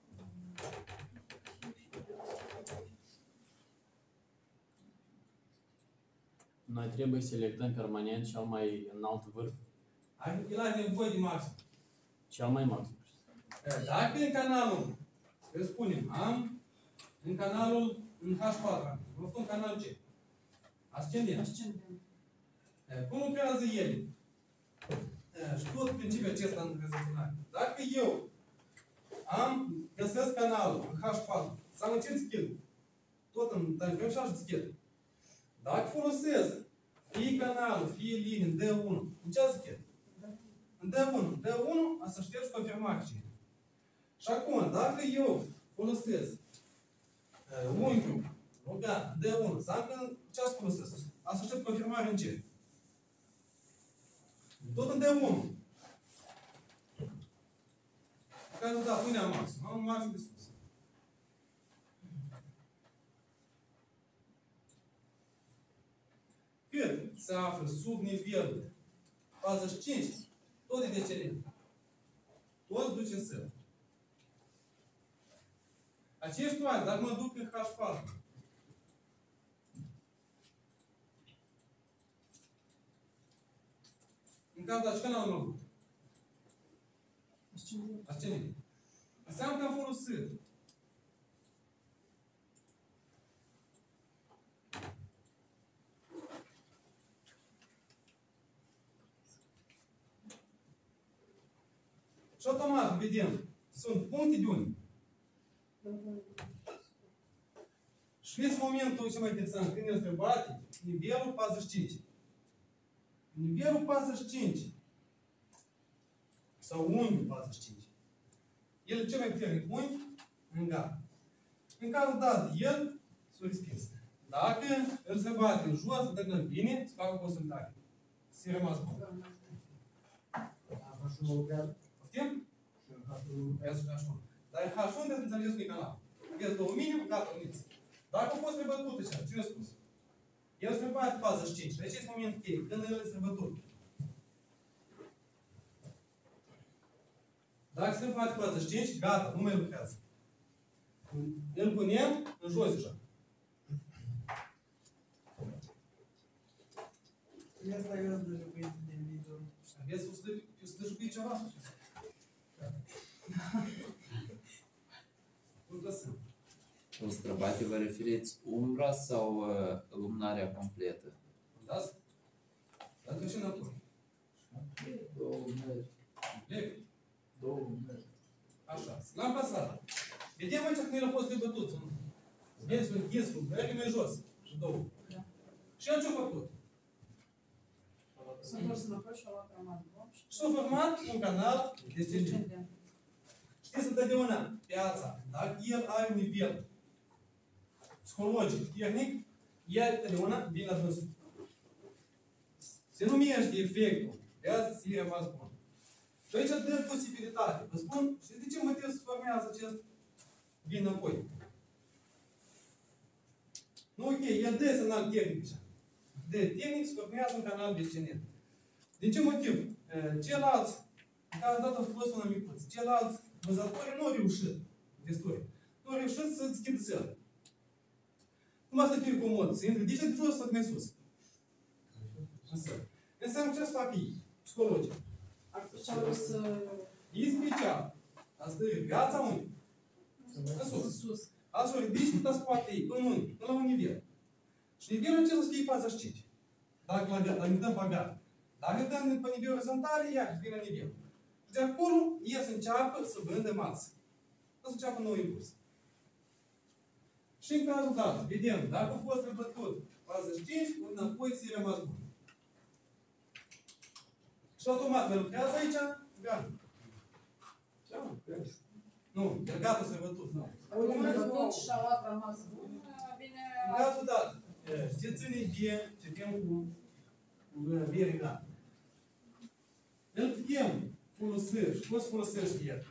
Speaker 4: Noi trebuie să selectăm permanent cel mai înalt vârf,
Speaker 1: El are nevoie de maxim.
Speaker 4: cel mai maxim.
Speaker 1: Dacă în canalul, să spunem, am în canalul în H4, vă spun canalul C. Ascendent.
Speaker 5: Ascendent.
Speaker 1: Cum lucrează ele? Și tot principiul acesta în rezonare. Dacă eu găsesc canalul în H4, să am încet schid, tot în timeframe și așa schid. Dacă folosesc fie canalul, fie linie, în D1, în ce schid? În D1 a să ștergi confirmarea. Și acum, dacă eu folosesc unghiul, rugat, D1, înseamnă ce să folosesc? A să aștept confirmarea în ce? Tot în D1. În cazul dat, unde am maxim? Am maxim de sus. Cât se află sub nivelul 45, tot e decelent. Tot duce în sân. Aceeași toate, dacă mă duc în H4. În cazul dat, ce canal mă duc?
Speaker 5: Ascendent.
Speaker 1: Ascendent. Înseamnă că am folosit și automat vedem, sunt puncte de unde. Și vezi momentul cel mai interesant, când el se bate, nivelul 45. Nivelul 45 sau unghiul 45. El e cel mai puternic unghi în gard. În cazul dat, el s-a respins. Dacă el se bate în jos, dacă nu vine, să facă consultare. Să-i rămas bun.
Speaker 3: Așa lucrează?
Speaker 1: Poftim?
Speaker 3: Și în H1 lucrează.
Speaker 1: Dar în H1 trebuie să înțelegeți unui canal. Aveți două minim, gata, uniți. Dacă a fost rebătut așa, ce a spus? El se bate 45. Deci este moment cheie, când el este rebătut. Dacă se bate 45, gata, nu mai lucrează. Îl punem în jos așa.
Speaker 6: Asta eu sunt jucuit de video.
Speaker 1: Aveți să jucui ceva? Nu găsim.
Speaker 7: În străbate vă referiți umbra sau lumânarea completă?
Speaker 1: Dați? Dați că și natură.
Speaker 3: Două mergi.
Speaker 1: Plec.
Speaker 3: Două mergi.
Speaker 1: Așa. L-am pasat. Vedem aici când el a fost rebătut. Vezi un ghis, un breacă mai jos. Și două.
Speaker 5: Da.
Speaker 1: Și el ce-a făcut?
Speaker 5: S-a întors înapoi și a luat rămas bun.
Speaker 1: Și s-a format un canal descendent.
Speaker 5: Ascendent.
Speaker 1: Știți întotdeauna, piața, dacă el are un nivel psihologic, tehnic, el întotdeauna vine la dânsul. Se numește efectul, piața ți-e rămas bun. Și aici dă posibilitate. Vă spun, știți de ce motiv se formează acest vin înapoi? Nu, ok, el dă semnal tehnic așa. De tehnic se formează un canal descendent. Din ce motiv? Ceilalți, în care dată au fost un micuț, ceilalți văzători nu au reușit, destul. Nu au reușit să deschidă săl. Cum asta fie comod? Să intre de jos sau mai sus? În săl. Înseamnă ce să facă ei, psihologic.
Speaker 5: Și a vrut să...
Speaker 1: Ei special. Asta e viața unui. În sus.
Speaker 5: Sus.
Speaker 1: Asta o ridici cât poate ei, în unii, până la un nivel. Și nivelul acesta să fie 45. Dacă ne dăm bagat. Dacă ne dăm pe nivel orizontal, iar vine nivel. Și de acolo, el să înceapă să vândă masă. O să înceapă nou impuls. Și în cazul dat, vedem, dacă a fost răbătut 45, înapoi ți-a rămas bun. Și automat mă lucrează aici, gata. Nu, el gata să răbătut.
Speaker 5: Uite, mi-a făcut și a rămas bun. Bine,
Speaker 1: În cazul dat, ce ține de ce avem cu bere gata. Îl putem folosi și poți folosești el.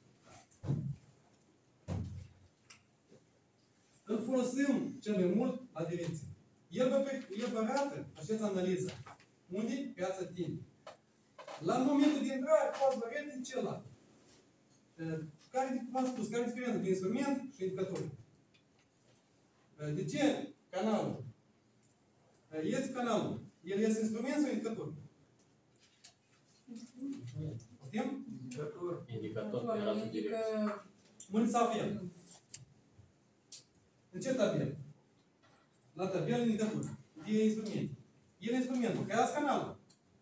Speaker 1: Îl folosim cel mai mult la direcție. El vă arată, această analiză, unde piața tine. La momentul de intrare, poți vă arăt celălalt. Care, v-am spus, care e diferența între instrument și indicator? De ce canalul? Este canalul. El este instrument sau indicator? Putem?
Speaker 4: Indicator pe arată direcție.
Speaker 1: Unde se află? În ce tabel? La tabel indicator. De instrument. El instrumentul. Creează canalul.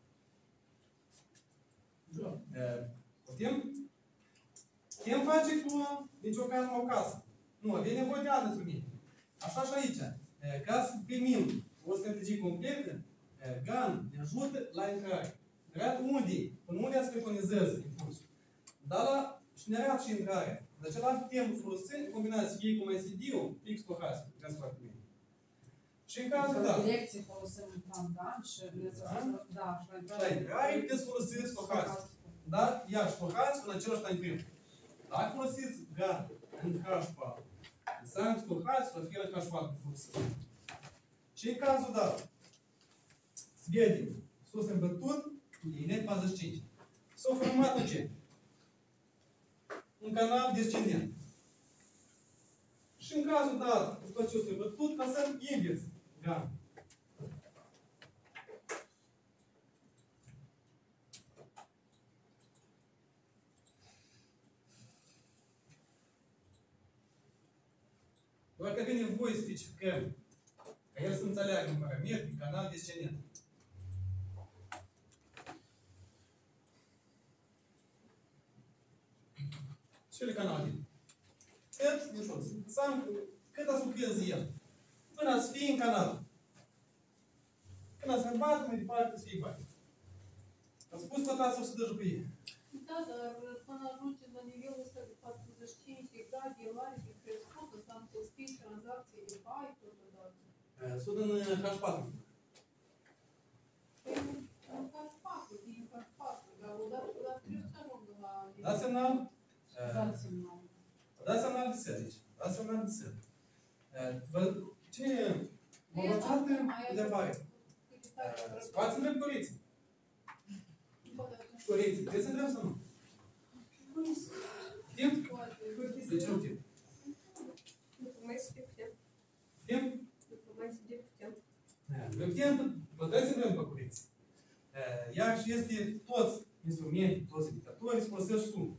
Speaker 1: Putem? Putem face cu nicio o casă. Nu, avem nevoie de alte instrumente. Așa și aici. Ca să primim o strategie completă, GAN ne ajută la intrare. Ne arată unde, până unde se preconizează impulsul. Dar la și ne arată și intrarea. De acela putem folosi în combinație fie cu MSD-ul, fix cu HAS, ca să facă bine. Și în cazul dat.
Speaker 5: direcție folosim plan GAN și da, și
Speaker 1: la intrare puteți folosi stohastic. Dar, iar stohastic în același timp prim. Dacă folosiți GAN în H4, înseamnă stohastic la fel în H4 folosiți. Și în cazul dat, să vedem, sus îmbătut, e net 45. S-a format în ce? Un canal descendent. Și în cazul dat, după ce s-a îmbătut, pasăm invers. GAN. Doar că avem nevoie să specificăm, ca el să înțeleagă în parametri, canal descendent. Ce canal din? Cât, nu știu, să cât a lucreze el. Până să fie în canal. Când să bată, mai departe să fie bani. Am spus că ta să se dă cu ei.
Speaker 2: Da, dar până ajunge la nivelul ăsta de 45 de grade, el are de crescut, înseamnă că spui tranzacții de bai totodată.
Speaker 1: Sunt în H4.
Speaker 2: Păi, în H4, din H4, dar odată trebuie să ajungă la nivelul.
Speaker 1: Da semnal?
Speaker 5: dați semnal.
Speaker 1: Da semnal de set aici. Da semnal de set. Cine m-a învățat întrebare? Spați întreb coriții. Coriții. Trebuie să întreb sau nu? Timp? De ce nu timp? Timp? Timp, puteți să întreb pe coriții. Iar și este toți instrumente, toți indicatorii, se folosesc cum?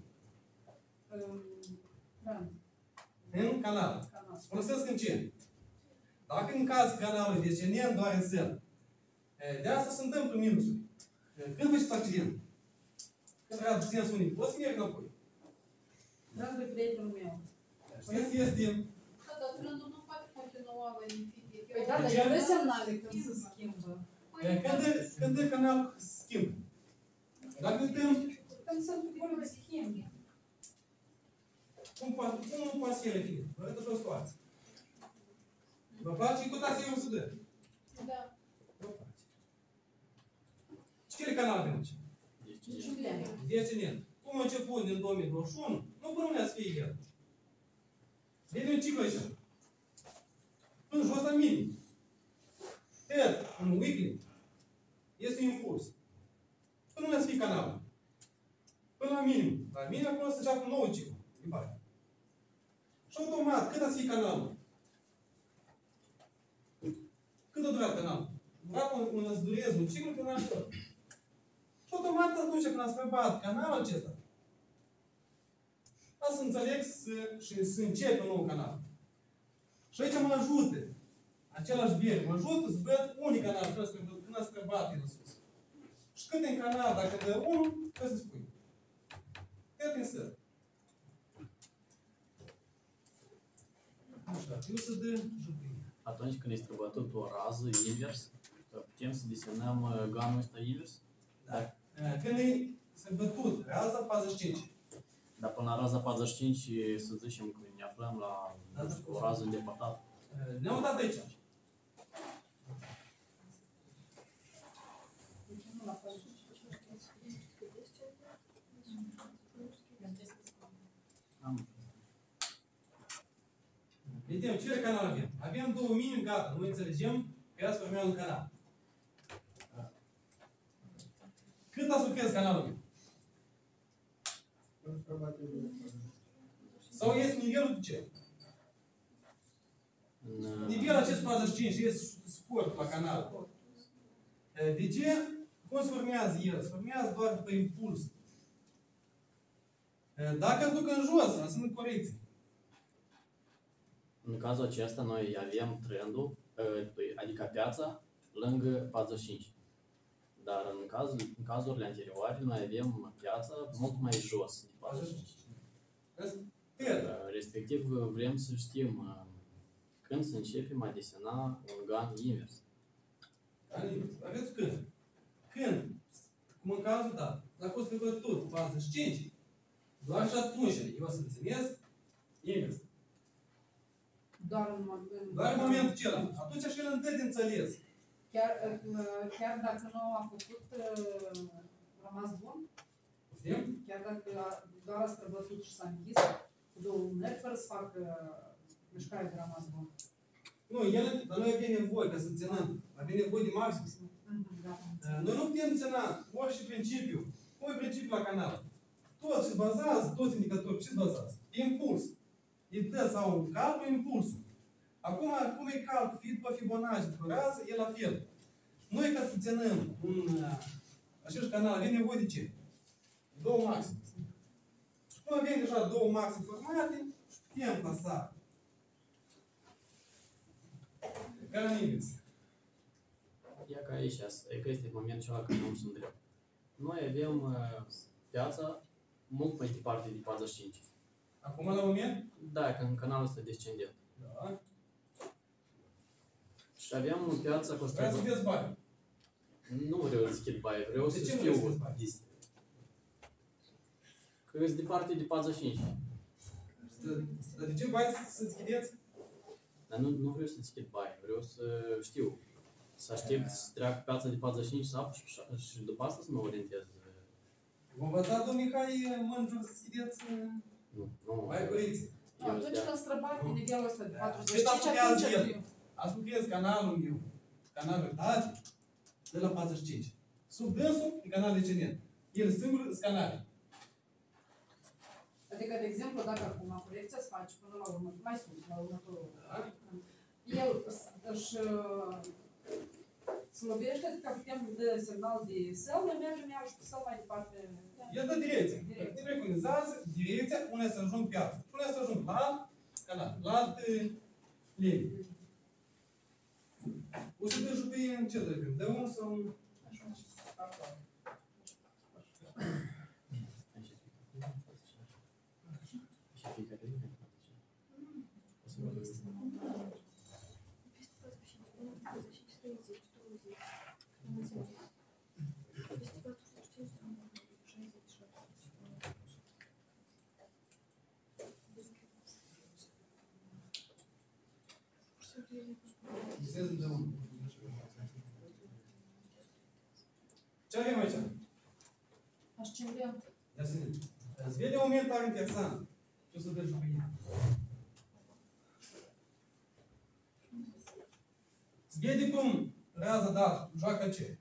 Speaker 1: În canal. Se folosesc în ce? Dacă în caz canalul descendent, doar în sel. De asta se întâmplă minusuri. Când faceți accident? Când era sensul unic, poți să mergi înapoi?
Speaker 5: Dragul prietenul meu.
Speaker 1: Este...
Speaker 2: Da, dar trendul nu poate continua la infinit.
Speaker 5: Păi da, dar nu semnale când se schimbă.
Speaker 1: Când e canal schimb? Dacă uităm,
Speaker 5: Când se întâmplă schimb.
Speaker 1: cum poate să ele fie? Vă arăt o situație. Vă place cotația eu să dă?
Speaker 2: Da.
Speaker 1: Vă place. Ce canal avem aici? Descendent. Cum a început din 2021, nu până unde să fie el. Vede un ciclu aici. Până jos la minim. Ter, în weekly, este un impuls. Până unde să fie canalul. Până la minim. La minim acolo să înceapă un nou ciclu. Și automat, cât a să fie canalul? Cât a durat canalul? Durat îți durezi un ciclu până la așa. Și automat atunci când am străbat canalul acesta, ca să înțeleg și să încep un nou canal. Și aici mă ajută, același bier, mă ajută să văd unde canal când a străbat el sus. Și cât în canal, dacă dă unul, trebuie să spui. Cât în săr. Așa, eu să dă jupâine.
Speaker 4: Atunci când este străbătut o rază invers, putem să desenăm ganul ăsta invers?
Speaker 1: Da. Când e bătut, raza 45.
Speaker 4: Dar până la raza 45, să zicem că ne aflăm la o rază îndepărtată.
Speaker 1: Ne-am dat aici. Vedem, ce canal avem? Avem două minim, gata, noi înțelegem că ea se formează un canal. Cât asociez canalul meu? Sau este nivelul de ce? Nivelul acest 45 este scurt la canal. De ce? Cum se formează el? Se formează doar după impuls. Dacă îți duc în jos, sunt corecții.
Speaker 4: În cazul acesta, noi avem trendul, adică piața, lângă 45. Dar în cazurile anterioare, noi avem piața mult mai jos de 45. Respectiv, vrem să știm când să începem a desena un gan invers.
Speaker 1: Aveți când? Când? Cum în cazul dat. Dacă o să fie tot 45, doar și atunci eu o să înțeles invers.
Speaker 5: Doar în
Speaker 1: momentul acela. Atunci și el întâi de înțeles.
Speaker 5: Chiar dacă nu a făcut rămas bun?
Speaker 1: Poftim?
Speaker 5: Chiar dacă doar a străbătut și s-a închis cu două umeri, fără să facă mișcare de rămas bun.
Speaker 1: Nu, dar noi avem nevoie ca să ținăm. Avem nevoie de maxim. Noi nu putem țina orice principiu. Cum e principiul la canal? Tot se bazează, toți indicatorii, ce se bazează? Pe impuls. E dă sau un calcul impulsul. Acum, cum e calcul, după Fibonacci, după rază, e la fel. Noi, ca să ținem acest canal, avem nevoie de ce? Două maxime. Și cum avem deja două maxime formate, putem plasa. Care invers.
Speaker 4: Ia că aici, e că este momentul acela când nu sunt drept. Noi avem piața mult mai departe de 45.
Speaker 1: Acum, la moment?
Speaker 4: Da, că în canalul ăsta descendent.
Speaker 1: Da.
Speaker 4: Și aveam piața cu
Speaker 1: Vreau să vedeți bani.
Speaker 4: Nu vreau să schimb baie, vreau
Speaker 1: De
Speaker 4: să
Speaker 1: ce nu
Speaker 4: știu.
Speaker 1: vreți să vedeți bani?
Speaker 4: Că sunt departe de 45.
Speaker 1: Dar de ce bani să deschideți?
Speaker 4: Dar nu vreau să deschid baie, vreau să știu. Să aștept să treacă piața de 45 să apă și după asta să mă orientez.
Speaker 1: Vă învăța, domnul Mihai, mândru să deschideți
Speaker 4: Nu.
Speaker 1: baie curiți.
Speaker 5: Atunci când străbat pe nivelul ăsta de 45,
Speaker 1: Cât asociază
Speaker 5: atunci
Speaker 1: el? Asociez canalul meu, canalul date, de la 45. Sub dânsul e canal descendent. El singur sunt canale.
Speaker 5: Adică, de exemplu, dacă acum corecția se face până la urmă, mai sus, la următorul,
Speaker 1: Da?
Speaker 5: el își slăbește, adică putem de semnal de sell, noi mergem iarăși cu sell mai departe.
Speaker 1: El dă direcție. El preconizează direcția unde să ajung piața. Și unde să ajung la alt canal, la alte linii. O să te jupi în ce trebuie? De unul sau... Ce avem aici?
Speaker 5: Ascendent.
Speaker 1: Ia să vedem. Îți vede un moment tare interesant. Ce o să dă jupi. Îți vede cum raza dat joacă ce?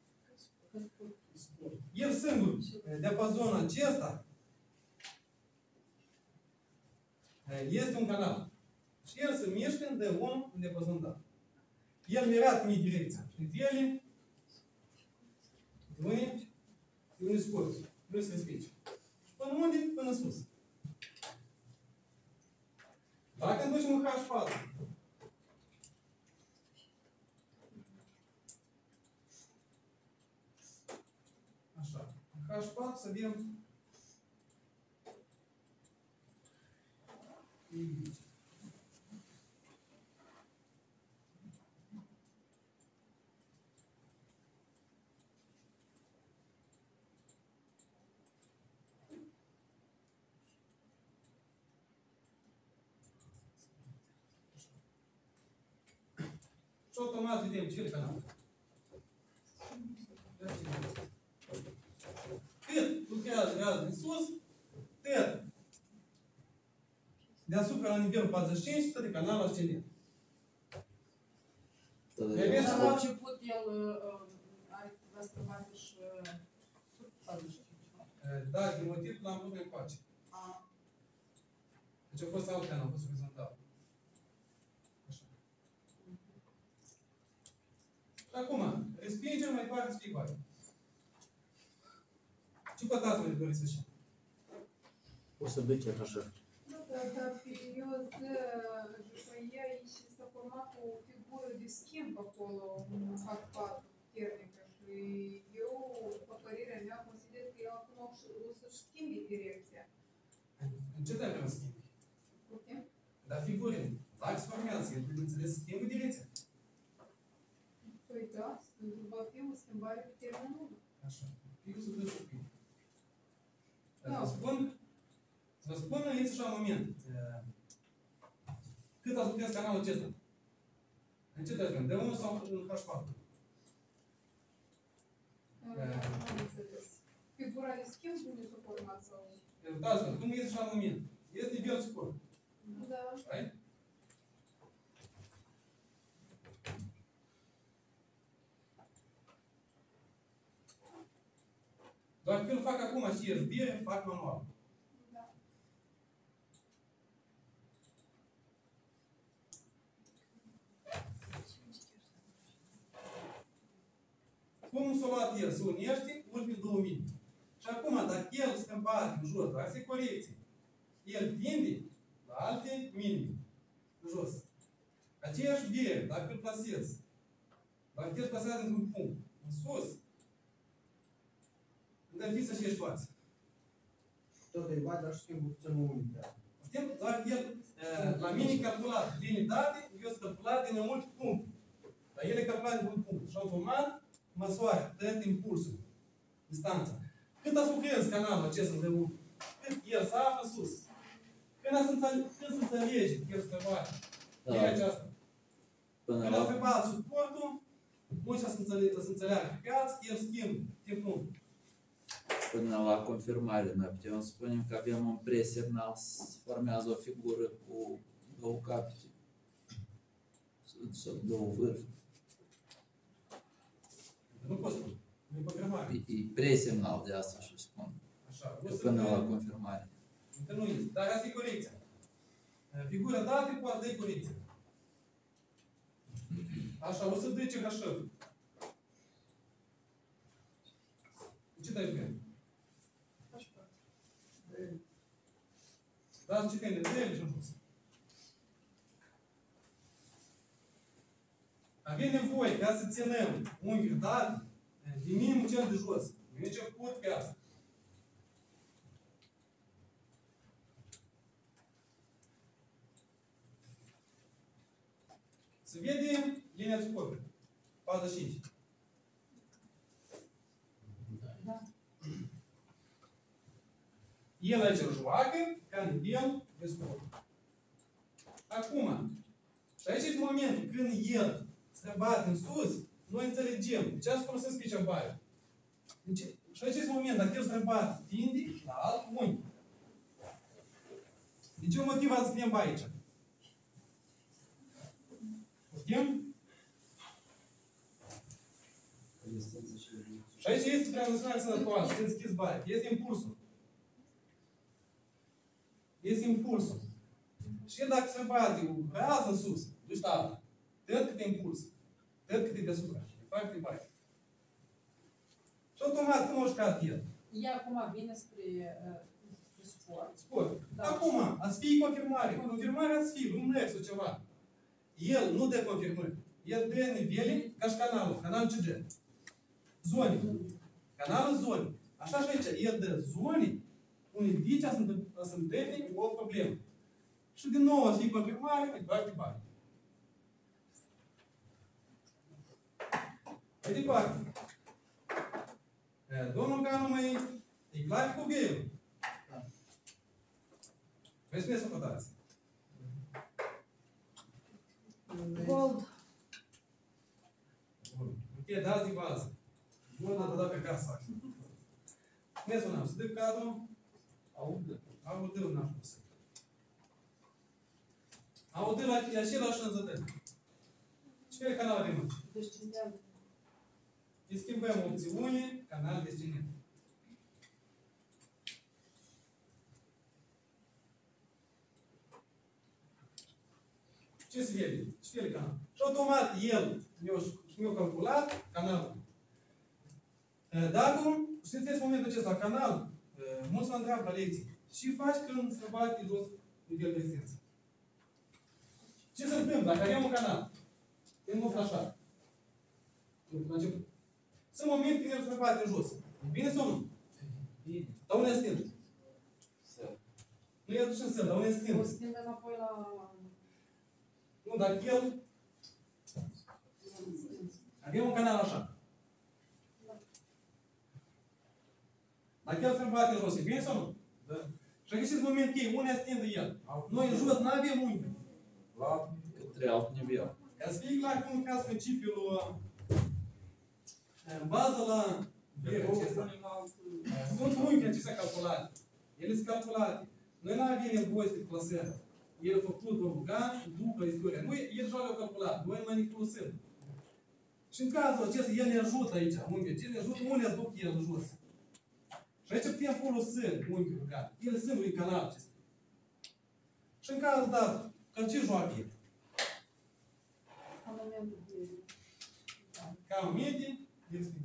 Speaker 1: El singur, diapazonul acesta, este un canal. Și el se mișcă de om în diapazon dat. El mirat în direcția. Și ele, unde scurt, nu se respinge. Și până unde? Până sus. Dacă îmi ducem în H4, așa, în H4 să avem Și automat vedem ce canal. Cât lucrează gazul din sus, cât deasupra la nivelul 45, tot de canalul ascendent.
Speaker 5: Dar la început el are câteva străbate și 45.
Speaker 1: Da, din motiv l-am pus în coace. Deci a fost alt canal, a fost orizontal. Așa. Și acum, respingem mai departe să fie coace. Ce cotați mai doriți așa?
Speaker 4: O să duce așa.
Speaker 2: Dar period jucăia și s-a format o figură de schimb acolo, în H4 termică și eu, după părerea mea, consider că el acum o să-și schimbe direcția.
Speaker 1: În ce trebuie să schimbi?
Speaker 2: Putem?
Speaker 1: Dar figurile, dacă se formează, el trebuie înțeles să schimbă direcția.
Speaker 2: Păi da, va fi o schimbare pe termen lung.
Speaker 1: Așa. Picul să duce pic.
Speaker 2: Da.
Speaker 1: Dar vă spun, este așa un moment. Cât ascultați canalul acesta? În ce trebuie? De 1 sau în H4?
Speaker 2: Nu am înțeles. Figura de schimb unde s-a format sau...
Speaker 1: Uitați-vă, cum este așa un moment? Este nivel scurt.
Speaker 2: Da.
Speaker 1: Right? Doar că îl fac acum și el fac manual.
Speaker 2: Da.
Speaker 1: Cum s-a luat el? Se unește ultimii 2000. Și acum, dacă el se împarte în jos, dacă se corecție, el tinde la alte minime, în jos. Aceeași vie, dacă îl plasez, dacă el plasează într-un punct, în sus, dar fi să-și ieși toate.
Speaker 6: Tot e bani, dar și schimbul puțin unic.
Speaker 1: Putem, doar el, la mine calculat din date, eu sunt calculat din mai multe puncte. Dar el e calculat din un punct. Și automat măsoară, dă impulsul, distanța. Cât să lucrezi canalul acesta de unul? Cât el să află sus? Când să înțelegi că el se bate? E aceasta. Când a preparat suportul, mulți să înțeleagă pe piață, el schimbă timpul.
Speaker 7: Până la confirmare, noi putem spune că avem un presemnal, se formează o figură cu două capete sau două vârfuri.
Speaker 1: Nu pot spune. Nu e confirmare.
Speaker 7: E presemnal de asta și spun.
Speaker 1: Așa.
Speaker 7: Până la confirmare.
Speaker 1: Încă nu este. Dar asta e corecția. Figura dată poate da-i corecția. Așa, o să duce așa. Ce dai pe? Da, ce tine, de și în jos. Avem nevoie ca să ținem unghiul dat de minimul cel de jos. Nu ce pot pe asta. Să vedem linia suportului. 45.
Speaker 5: Da.
Speaker 1: El aici îl joacă ca nivel de suport. Acum, și aici este momentul când el se bate în sus, noi înțelegem. De ce să folosesc pe ceambare? Și aici este momentul, dacă el se bate, tinde la alt unghi. De ce motiv ați spunem aici? Poftim? Și aici este tranzacționarea sănătoasă, când schiți bani. Este impulsul. Este impulsul. Și dacă se bate o rază în sus, duci la alta, tăt câte impuls, tăt câte deasupra. Foarte bani. Și automat, cum a jucat el?
Speaker 5: Ea acum vine spre sport.
Speaker 1: Sport.
Speaker 5: Da.
Speaker 1: Acum, ați fi confirmare. Confirmarea ați fi, un nexul ceva. El nu dă confirmări. El dă nivele ca și canalul. Canalul CG. Zone. Canalul zone. Așa și aici. El dă zone unde vicea să întâlni o problemă. Și din nou ați fi confirmare, mai departe bani. Mai departe. Domnul Canu mai e clar cu gheul. Vreți să ne socotați?
Speaker 2: Gold.
Speaker 1: E dați de bază. Nu l-am dat pe casă. Ne sunăm, să dă cadrul. Audă n-a fost. Audă e același în zădă. Ce fel canal avem aici?
Speaker 5: Descendent.
Speaker 1: Îi schimbăm opțiune, canal descendent. Ce se vede? Ce fel canal? Și automat el mi-a calculat canalul. Dacă, știți, în momentul acesta, canal, mulți mă întreabă la lecții, ce faci când se bate jos nivel de extensie? Ce se întâmplă dacă avem un canal? El nu flașat. La început. Sunt momente când el se bate în jos. E bine sau nu?
Speaker 3: Bine.
Speaker 1: Dar unde e stând? Nu e aduce în săl, dar unde e
Speaker 5: O
Speaker 1: stând?
Speaker 5: să stând înapoi la...
Speaker 1: Nu, dar el... Avem un canal așa. Dacă el se bate în jos, e bine sau nu?
Speaker 3: Da.
Speaker 1: Și găsiți moment cheie, unde e stând el? Noi în jos nu avem unghi.
Speaker 3: La
Speaker 7: Către alt nivel.
Speaker 1: Ca să fie clar cum lucrează principiul în bază la vierul acesta. Sunt unghi acestea calculate. Ele sunt calculate. Noi nu avem nevoie să clasăm. El a făcut un bugan după istoria. Noi, el deja le-a calculat. Noi mai ne folosim. Și în cazul acesta, el ne ajută aici, unghi. El ne ajută unde duc el în jos. Și aici putem folosi unghiul bugan. El singur e canal acesta. Și în cazul dat, că ce joacă el?
Speaker 5: Ca momentul de...
Speaker 1: Ca medie, el stinge.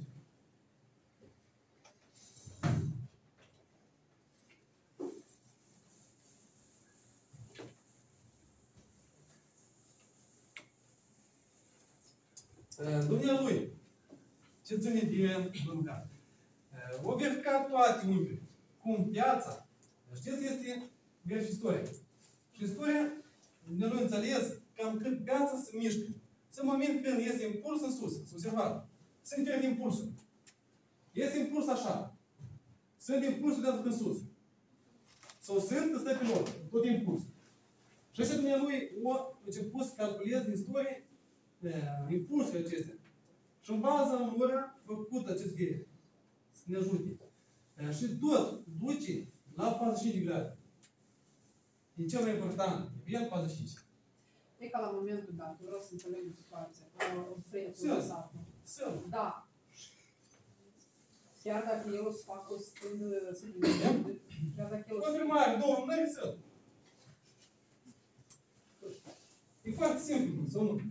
Speaker 1: Dumnealui, ce ține de Duncan. O verificat toate unghiurile. Cum piața, știți, este verificitoria. Și istoria, Dumnealui înțeles cam cât piața se mișcă. Sunt moment când este impuls în sus, să observați. Sunt diferite impulsuri. Este impuls așa. Sunt impulsuri de atât în sus. Sau sunt că stă pe loc, tot impuls. Și așa Dumnealui a început să calculeze în istorie impulsurile acestea. Și în baza în ora făcut acest ghiret. Să ne ajute. Și tot duce la 45 de grade. E cel mai important. E bine 45.
Speaker 5: E ca la momentul dat, vreau să înțeleg situația. Prețul
Speaker 1: Să.
Speaker 5: lăsat.
Speaker 1: Să.
Speaker 5: Da. Chiar dacă eu o să fac o stândă suplimentară, chiar dacă eu o să...
Speaker 1: Confirmare, două lumânări, să. E foarte simplu, sau nu?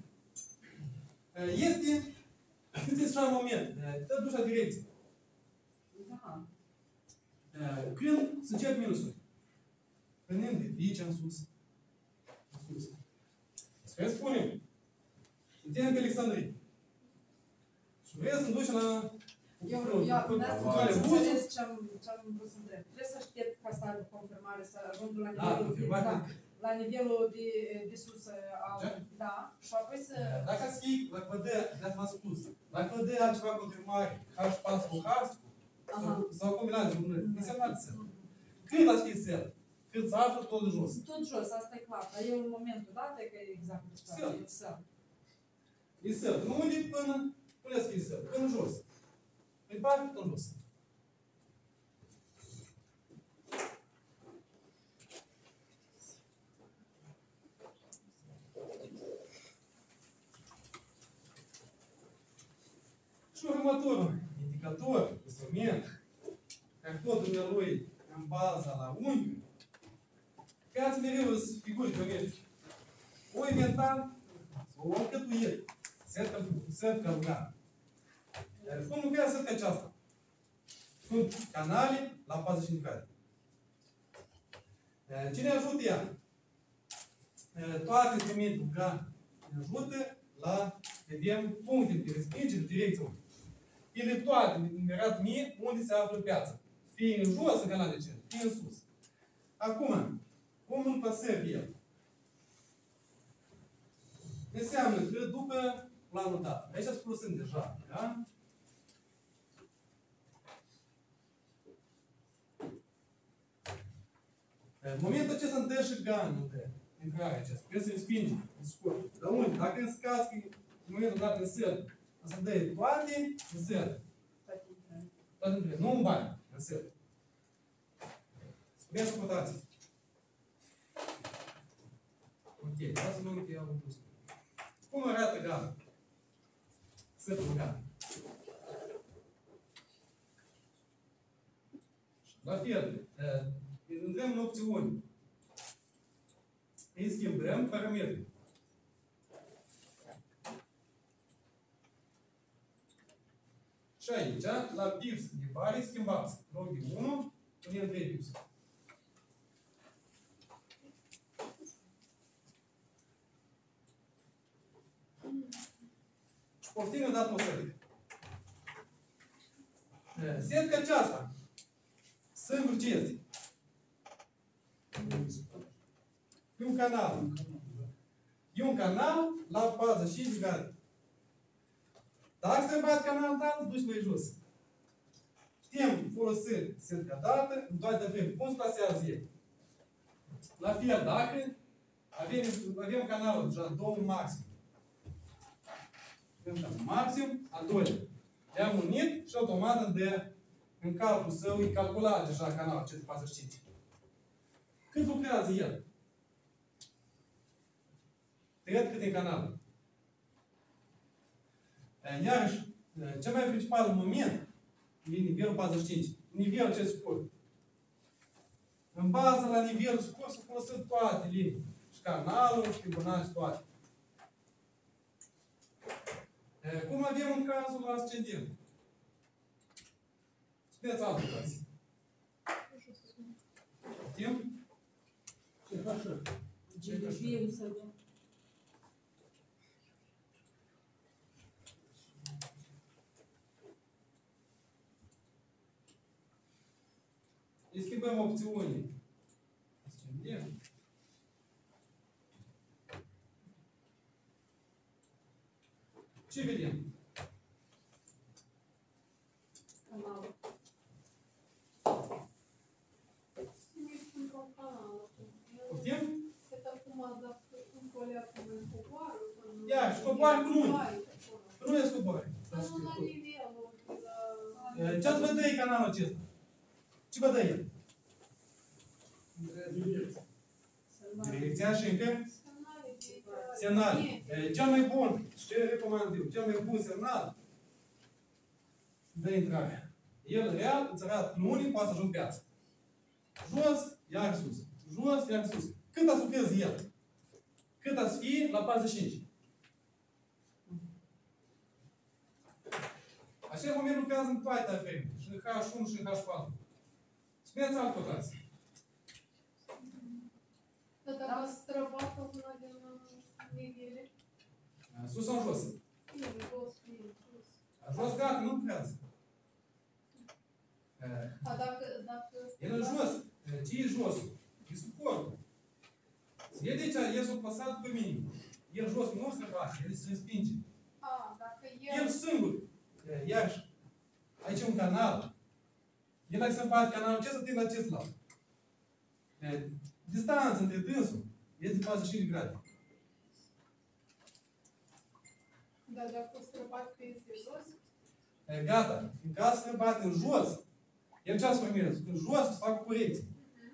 Speaker 1: Este, știți așa în moment, te duci la direcție.
Speaker 5: Da.
Speaker 1: Când se încep minusuri? Venim de aici în sus. În sus. Să spunem, suntem pe Alexandrie. Și vrei să-mi duci la...
Speaker 5: Eu înțeles ce-am vrut să întreb. Trebuie să aștept ca să aibă confirmare, să ajung la nivelul la nivelul de sus al... Da. Și apoi să...
Speaker 1: Dacă ați fi, dacă vă dă, de-ați v-am spus, dacă vă dă altceva confirmare, H4 cu H, sau combinați lumânări, însemnați să. Când ați fi să? Când se află tot jos.
Speaker 5: Tot jos, asta e clar. Dar eu în momentul dat, e că e exact situația. E să.
Speaker 1: E să. Nu unde până ați fi să? Până jos. Păi bani până jos. Și următorul indicator, instrument, care tot dumnealui în baza la unghi, creați mereu figuri geometrice. O inventat, o încătuire, set călugare. Iar cum lucrează setka aceasta? Sunt canale la 45 grade. Ce ne ajută ea? Toate instrumentele GAN ne ajută la, vedem, puncte de respingere, direcție. Ele toate ne arată mie unde se află piața. Fie în jos în canal de cer, fie în sus. Acum, cum îl păsăm el? Înseamnă că după planul dat, aici spusăm deja, da? În momentul acesta îmi dă și ganul de intrare acesta. Trebuie să-i spingi în scurt. Dar unde? Dacă îmi scazi în momentul dat în săl, Să dă toate în set. Toate între, nu în bani, în set. Spuneți cotații. Ok, vreau să nu uite iau plus. Cum arată gata? Setul gata. La fel, intrăm în opțiuni. Îi schimbăm parametrii. Și aici, la pips de vale, schimbați. În loc de 1, punem 3 pips. Și poftim în atmosferic. Setca aceasta, singur ce este? E un canal. E un canal la 45 de grade. Dacă se bat canalul tău, duci mai jos. Putem folosi setca dată în toate felul. Cum se plasează el? La fel, dacă avem canalul deja 2 maxim. Avem maxim, a 2. Le-am unit și automat în calculul său e calculat deja canalul 145. Cât lucrează el? Tăiat cât în canal. Iarăși, cel mai principal moment e nivelul 45. Nivelul ce scurt. În bază la nivelul scurt se folosesc toate linii. Și canalul, și Fibonacci, toate. Cum avem în cazul ascendent? Spuneți altă clase. Timp? Îi schimbăm opțiunile. Ascendent. Ce vedem?
Speaker 2: Canal.
Speaker 1: Poftim?
Speaker 2: Cred acum, dacă încoleacă în coboară,
Speaker 1: Ia, și coboară cu mâini. Cu nu e coboare.
Speaker 2: la nivelul de la...
Speaker 1: Ce-ați vă dă canalul acesta? Ce vă dă el? Direcția și încă? Semnal. Cel mai bun, și ce recomand eu, cel mai bun semnal de intrare. El real îți arată în unii, poate să ajung piață. Jos, iar sus. Jos, iar sus. Cât a suflezi el? Cât a să fie la 45? Așa în moment lucrează în toate frame. Și în H1 și în H4. Spuneți alt cotație.
Speaker 2: Dar dacă a străbat una din nivele,
Speaker 1: Sus sau jos?
Speaker 2: e jos, e sus.
Speaker 1: Jos, gata, nu lucrează.
Speaker 2: A, dacă
Speaker 1: El în jos. Ce e josul? E suportul. Vede aici, el s-a păsat pe mine. El jos nu se face, el se respinge.
Speaker 2: A, dacă
Speaker 1: El singur. Iarăși. Aici e un canal. El dacă se bate canalul acesta, tind acest la. Distanța între dânsul este de 45 de grade.
Speaker 2: Dar dacă o străbat că este jos,
Speaker 1: Gata. În caz să se bate în jos, el ce să formează? În jos să facă corecție.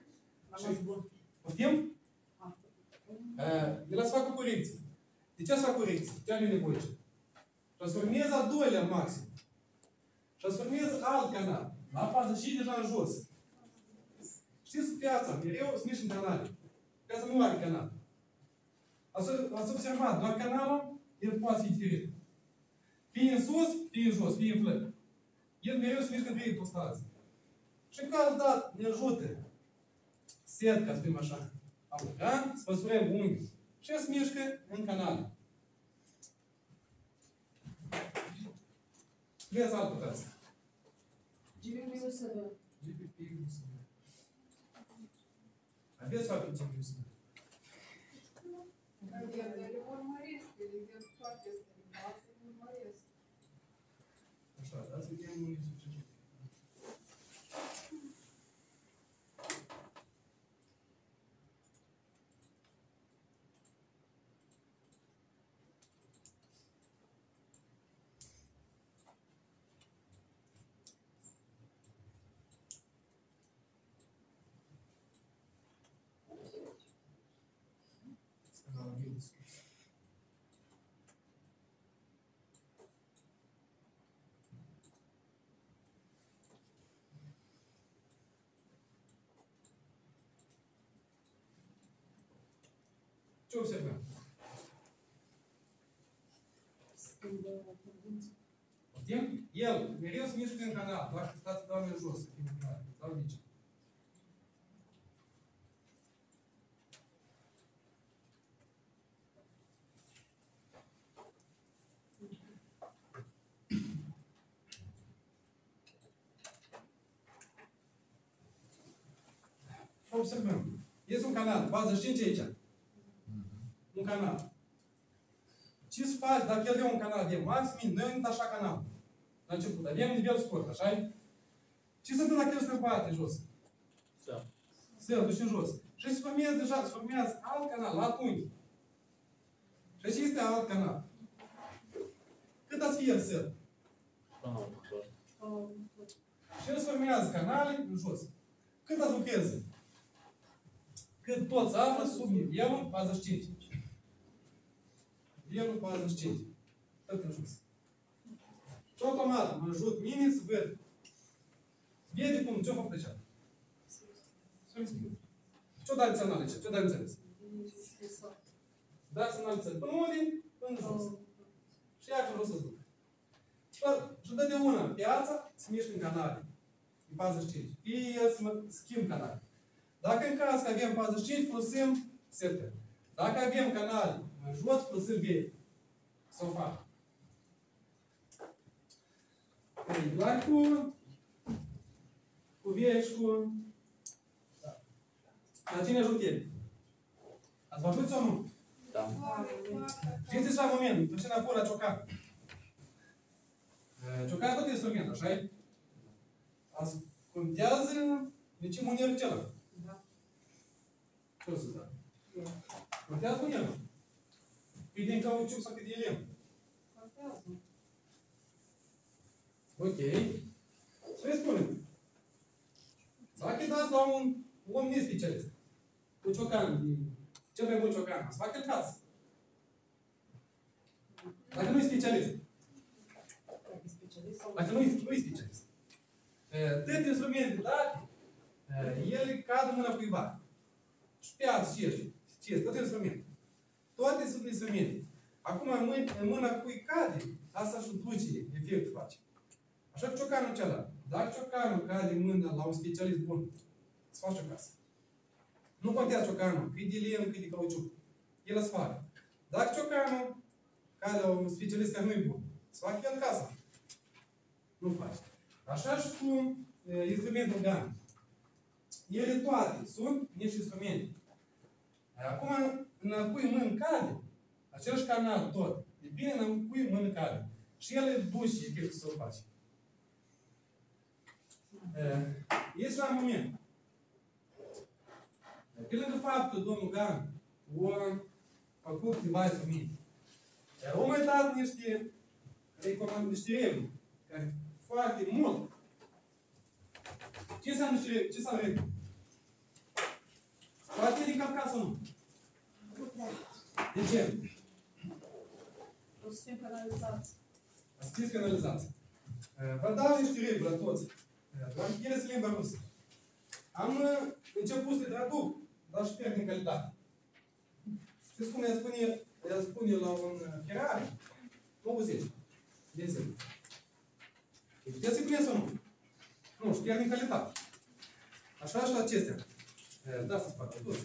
Speaker 1: Poftim? El să facă corecție. De ce să facă corecție? Ce are nevoie? Transformez a doilea maxim. Transformez alt canal. La 45 deja în jos. Știți, piața, mereu se mișcă în canale. Piața nu are canal. Ați observat, doar canalul, el poate fi diferit. Fie în sus, fie în jos, fie în flăc. El mereu se mișcă între ei tostați. Și în cazul dat ne ajută set, ca să spun așa, autocan, să măsurăm unghiul. Și el se mișcă în canal. Vreți alt puteți. Aveți faptul ce vreau să vă.
Speaker 2: ele urmăresc, ele de toate astea, urmăresc.
Speaker 1: Așa, dați vedem unde sucede. Ce observăm? Poftim? El mereu se mișcă în canal, doar că stați doar în jos, sau nici. Observăm. Este un canal, bază 5 aici. Un canal. Ce să faci dacă el e un canal de maxim, noi am așa canal. La început, avem nivel scurt, așa? Ce se întâmplă dacă el se împarte jos? Se duce în jos. Și se formează deja, se formează alt canal, alt unghi. Și aici este alt canal. Cât ați fi el să? Și el se formează canale în jos. Cât ați lucrează? Cât tot se află sub nivelul 45. Nivelul 45. Tot în jos. Și automat mă ajut mine să văd. Vede cum, ce-o făcut aici? Să-mi spun. Ce-o dai înțeles aici? Ce-o dai înțeles? Dați înălțări. Până unde? Până jos. Și ia că vreau să-ți duc. Și dă de una. Piața se mișcă în canale. În 45. Fie el să schimb canale. Dacă în caz că avem 45, folosim setă. Dacă avem canale în jos, folosim vechi. Să o fac. Doar cu vechi și cu... Da. La cine ajut el? Ați făcut sau nu?
Speaker 7: Da.
Speaker 1: Știți la moment, duce înapoi la ciocan. Ciocan tot instrument, așa-i? Contează de ce monieră celălalt.
Speaker 5: Da.
Speaker 1: Ce o să da? Contează monieră. Cât din cauciuc sau cât de lemn?
Speaker 5: Contează.
Speaker 1: Ok. Să spunem. Dacă dați la un om nespecialist, cu ciocan, cel mai bun ciocan, să facă în casă. Dacă nu e specialist. Dacă nu e specialist. Toate instrumente date, ele cad în mâna cuiva. Și piață, ce este? Toate instrumente. Toate sunt instrumente. Acum, în mâna cui cade, asta și duce, efectul face. Așa că ciocanul celălalt. Dacă ciocanul cade în mâna la un specialist bun, îți faci o casă. Nu contează ciocanul, cât de lemn, cât de cauciuc. El îți facă. Dacă ciocanul cade la un specialist care nu e bun, îți facă el casa. Nu faci. Așa și cu instrumentul GAN. Ele toate sunt niște instrumente. Acum, în cui mână cade, același canal tot, depinde în cui mână cade. Și el îi duce efectul să-l faci. Este la moment. Pe lângă faptul, domnul GAN a făcut câteva instrumente. O mai dat niște reguli, care foarte mult. Ce înseamnă reguli? Ce înseamnă reguli? Poate din Caucaz sau nu? De ce?
Speaker 5: O să fim penalizați.
Speaker 1: Să fiți penalizați. Vă dau niște reguli la toți. Doar că ele sunt limba rusă. Am început să traduc, dar și pierd din calitate. Știți cum el spune la un Ferrari? 90 de exemplu. Puteți să-i puneți sau nu? Nu, și pierd din calitate. Așa și la acestea. Da, să spate toți.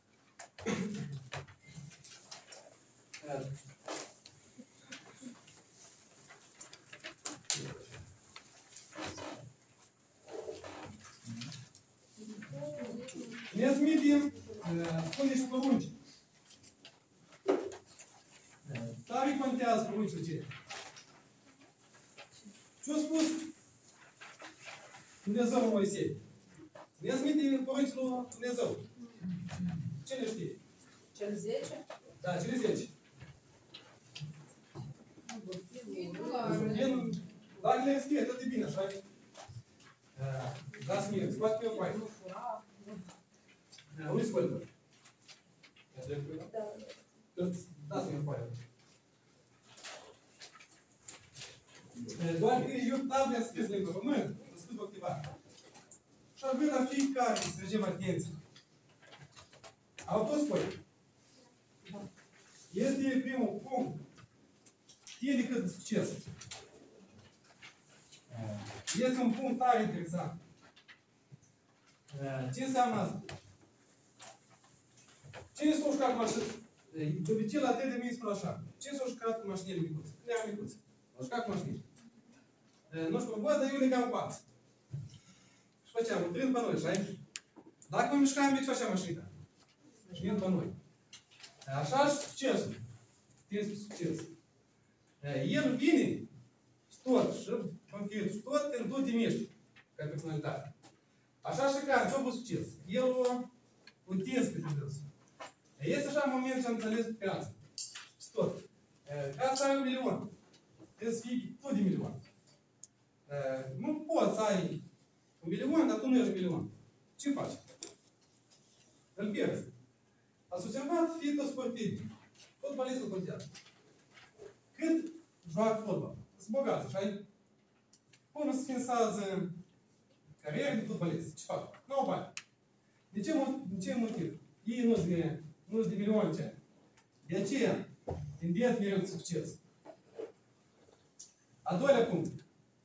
Speaker 1: Nesmitim spune și porunci. Tare contează poruncile ce? Ce-a spus Dumnezeu în Moisei? Nesmitim poruncile lui Dumnezeu. Ce le știe?
Speaker 5: Cel 10?
Speaker 1: Da, cele 10. Dacă le scrie, tot e bine, așa? Dați mie, scoate eu mai. Uite scoate. Dați mie foaia. Doar că eu tablet scris lângă român, răspund activat. Și ar vrea la fiecare să strângem atenție. Au toți foaie? Este primul punct. Știe decât de succes. Este un punct tare interesant. Ce înseamnă asta? Cine s-a ușcat mașină? De obicei la 3 de mii spun așa. Cine s-a ușcat cu mașinile micuțe? Nea micuțe. S-a ușcat cu mașinile. Nu știu, bă, dar eu legam cu ață. Și făceam, intrând pe noi, așa. Dacă mă mișcam, ce făceam mașina? Vin pe noi. Așa și succesul. Este succes. El vine și tot, și confir, și tot, în tot te miști, ca personalitate. Așa și ca, ce-a fost succes? El o tins pe dânsul. Este așa în moment ce am înțeles pe piață. Și tot. Ca să ai 1 milion, trebuie să fii tot de milion. Nu poți să ai 1 milion, dar tu nu ești 1 milion. Ce faci? Îl pierzi. Ați observat fitul sportiv. Fotbalistul contează. Cât joacă fotbal? Sunt bogați, așa? Până se finanțează cariera de fotbalist. Ce fac? Nu au bani. De ce motiv? Ei nu sunt de milioane. De aceea, tendent mereu de succes. A doilea punct.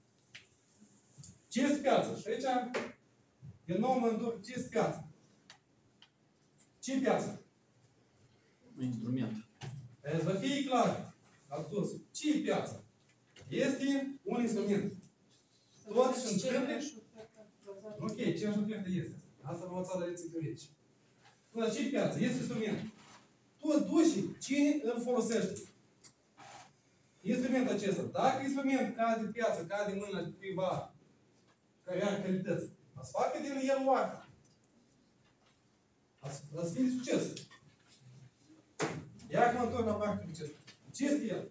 Speaker 1: Ce este piața? Și aici, din nou mă întorc, ce este piața? Ce e piața?
Speaker 4: Un instrument.
Speaker 1: Să fie clar la toți. Ce e piața? Este un instrument. Tot și întâmplă. Ok, ce și ofertă este? Asta v-am învățat la lecții teoretice. Dar ce e piața? Este instrument. Tu duci cine îl folosește. Instrumentul acesta. Dacă instrument cade piață, cade în mâna cuiva care are calități, să facă din el oartă. Să fie de succes. Iar mă întorc la practic acesta. Ce este el?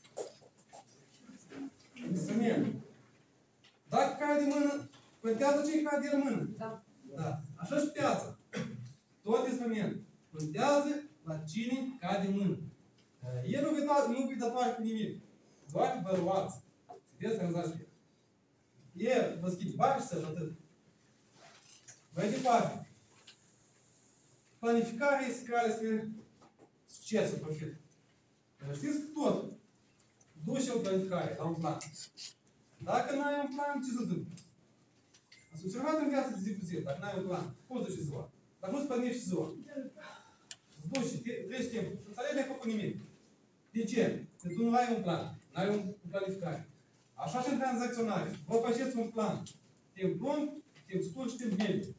Speaker 1: Instrument. Dacă cade în mână, contează ce cade în mână. Da. Așa și piața. Tot instrument. Contează la cine cade în mână. El nu vă datoare cu nimic. Doar vă luați. Sunteți tranzacție. El vă schimbe bani și să-și atât. Mai departe. Planificarea este care spre succesul, profit. Știți că tot duce o planificare la un plan. Dacă nu ai un plan, ce se întâmplă? Ați observat în viața de zi cu zi, dacă nu ai un plan, poți duce ziua. Dacă nu-ți planifici ziua, duci, treci timp și înțelegi, n-ai făcut nimic. De ce? Că tu nu ai un plan, nu ai o planificare. Așa și în tranzacționare. Vă faceți un plan. Timp lung, timp scurt și timp mediu.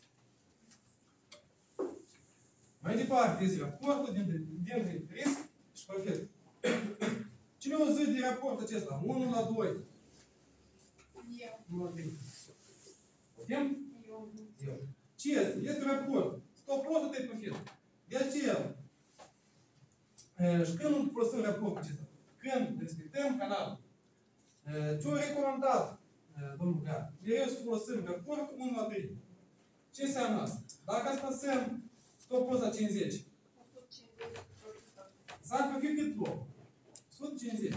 Speaker 1: Mai departe este raportul dintre risc și profit. Cine o zi de raport acesta? 1 la 2.
Speaker 2: Eu.
Speaker 1: 1 la 3. Putem?
Speaker 2: Eu.
Speaker 1: Ce este? Este raport. Stop loss-ul de profit. De aceea, și când nu folosim raportul acesta? Când respectăm canalul. Ce-o recomandat, domnul Gar? Mereu să folosim raportul 1 la 3. Ce înseamnă asta? Dacă asta înseamnă stop loss la 50.
Speaker 2: 150.
Speaker 1: S-ar profit cât loc? 150.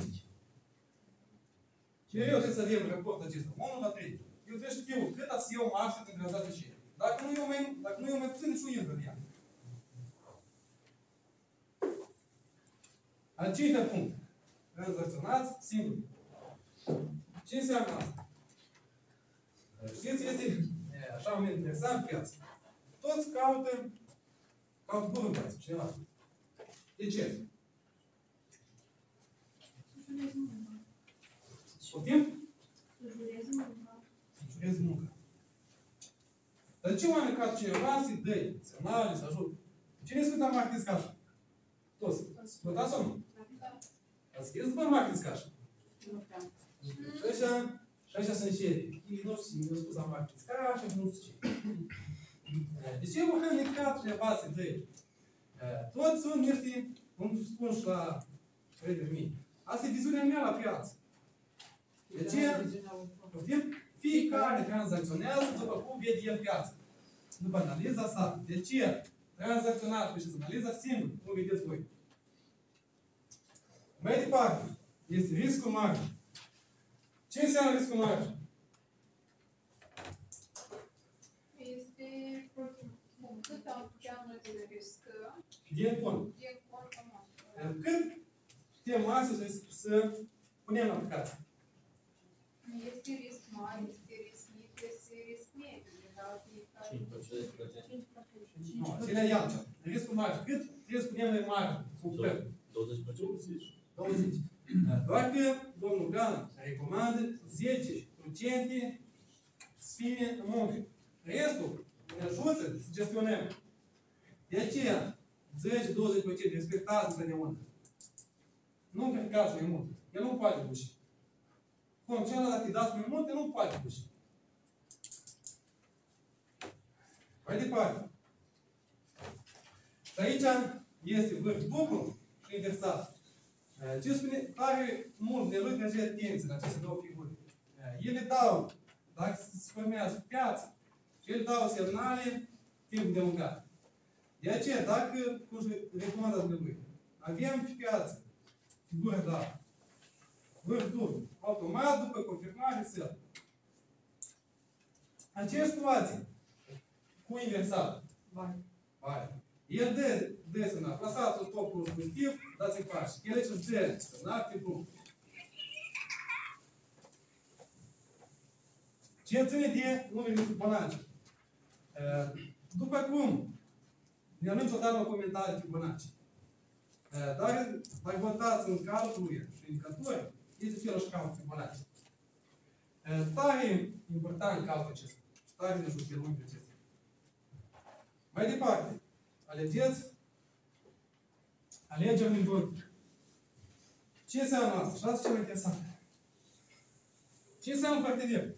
Speaker 1: Mereu trebuie să avem raportul acesta. 1 la 3. Eu trebuie să știu cât să iau maxim în tranzacția și. Dacă nu iau mai puțin, nici nu intră în ea. Al 5-lea punct. Tranzacționați singur. Ce înseamnă asta? Știți, este așa un interesant piață. Toți caută bun în piață, cineva. De ce? Poftim? Să-și munca. Dar de ce oameni ca cineva să-i dă semnale, să ajute? Cine scută marketing cash? Toți. Scutați sau nu? Ați scris după marketing cash?
Speaker 5: Nu prea.
Speaker 1: Și așa sunt și ei. Ei nu știu, eu spus am marketing cash, nu știu ce. De ce oamenii ca cineva să-i dă? Toți sunt niște, cum spun și la prietenii mei. Asta e viziunea mea la piață. De ce? Fiecare tranzacționează după cum vede el piața. După analiza sa. De ce? Tranzacționați și analiza singur, cum vedeți voi. Mai departe, este riscul mare. Ce înseamnă riscul mare?
Speaker 2: Este cât am putea noi să riscăm
Speaker 1: Din cont.
Speaker 2: din contul nostru.
Speaker 1: Cât putem astăzi să punem în aplicație?
Speaker 2: Este risc mare, este risc mic, este risc mediu. De
Speaker 4: 5%.
Speaker 1: Nu, ține ialcea. Riscul mare. Cât trebuie să punem noi mare? 20. Doar că domnul Gan recomandă 10% să fie în muncă. Restul ne ajută să gestionăm. De aceea, 10-20% respectați întotdeauna. Nu încărcați mai mult. El nu poate duce. Cum celălalt, dacă îi dați mai mult, el nu poate duce. Mai departe. Și aici este vârf dublu și inversat. Ce spune? Tare mult ne luăm așa atenție la aceste două figuri. Ele dau, dacă se formează piață, ele dau semnale timp de lungat. De aceea, dacă, cum recomandați lui, avem pe piață figură dată, vârf dublu, automat, după confirmare, sel. În aceeași situație, cu inversat. Vai. El dă semnal. Lăsați un top pozitiv, dați-i pași. El aici își dă semnal pe punct. Ce ține de numele Fibonacci? După cum ne-am niciodată un comentariu Fibonacci. Dacă votați în calcul și indicatori, este felul și calcul Fibonacci. Tare important calcul acesta. Tare de jos de numele acesta. Mai departe, alegeți alegeri din doi. Ce înseamnă asta? Și asta e cel mai interesant. Ce înseamnă partener?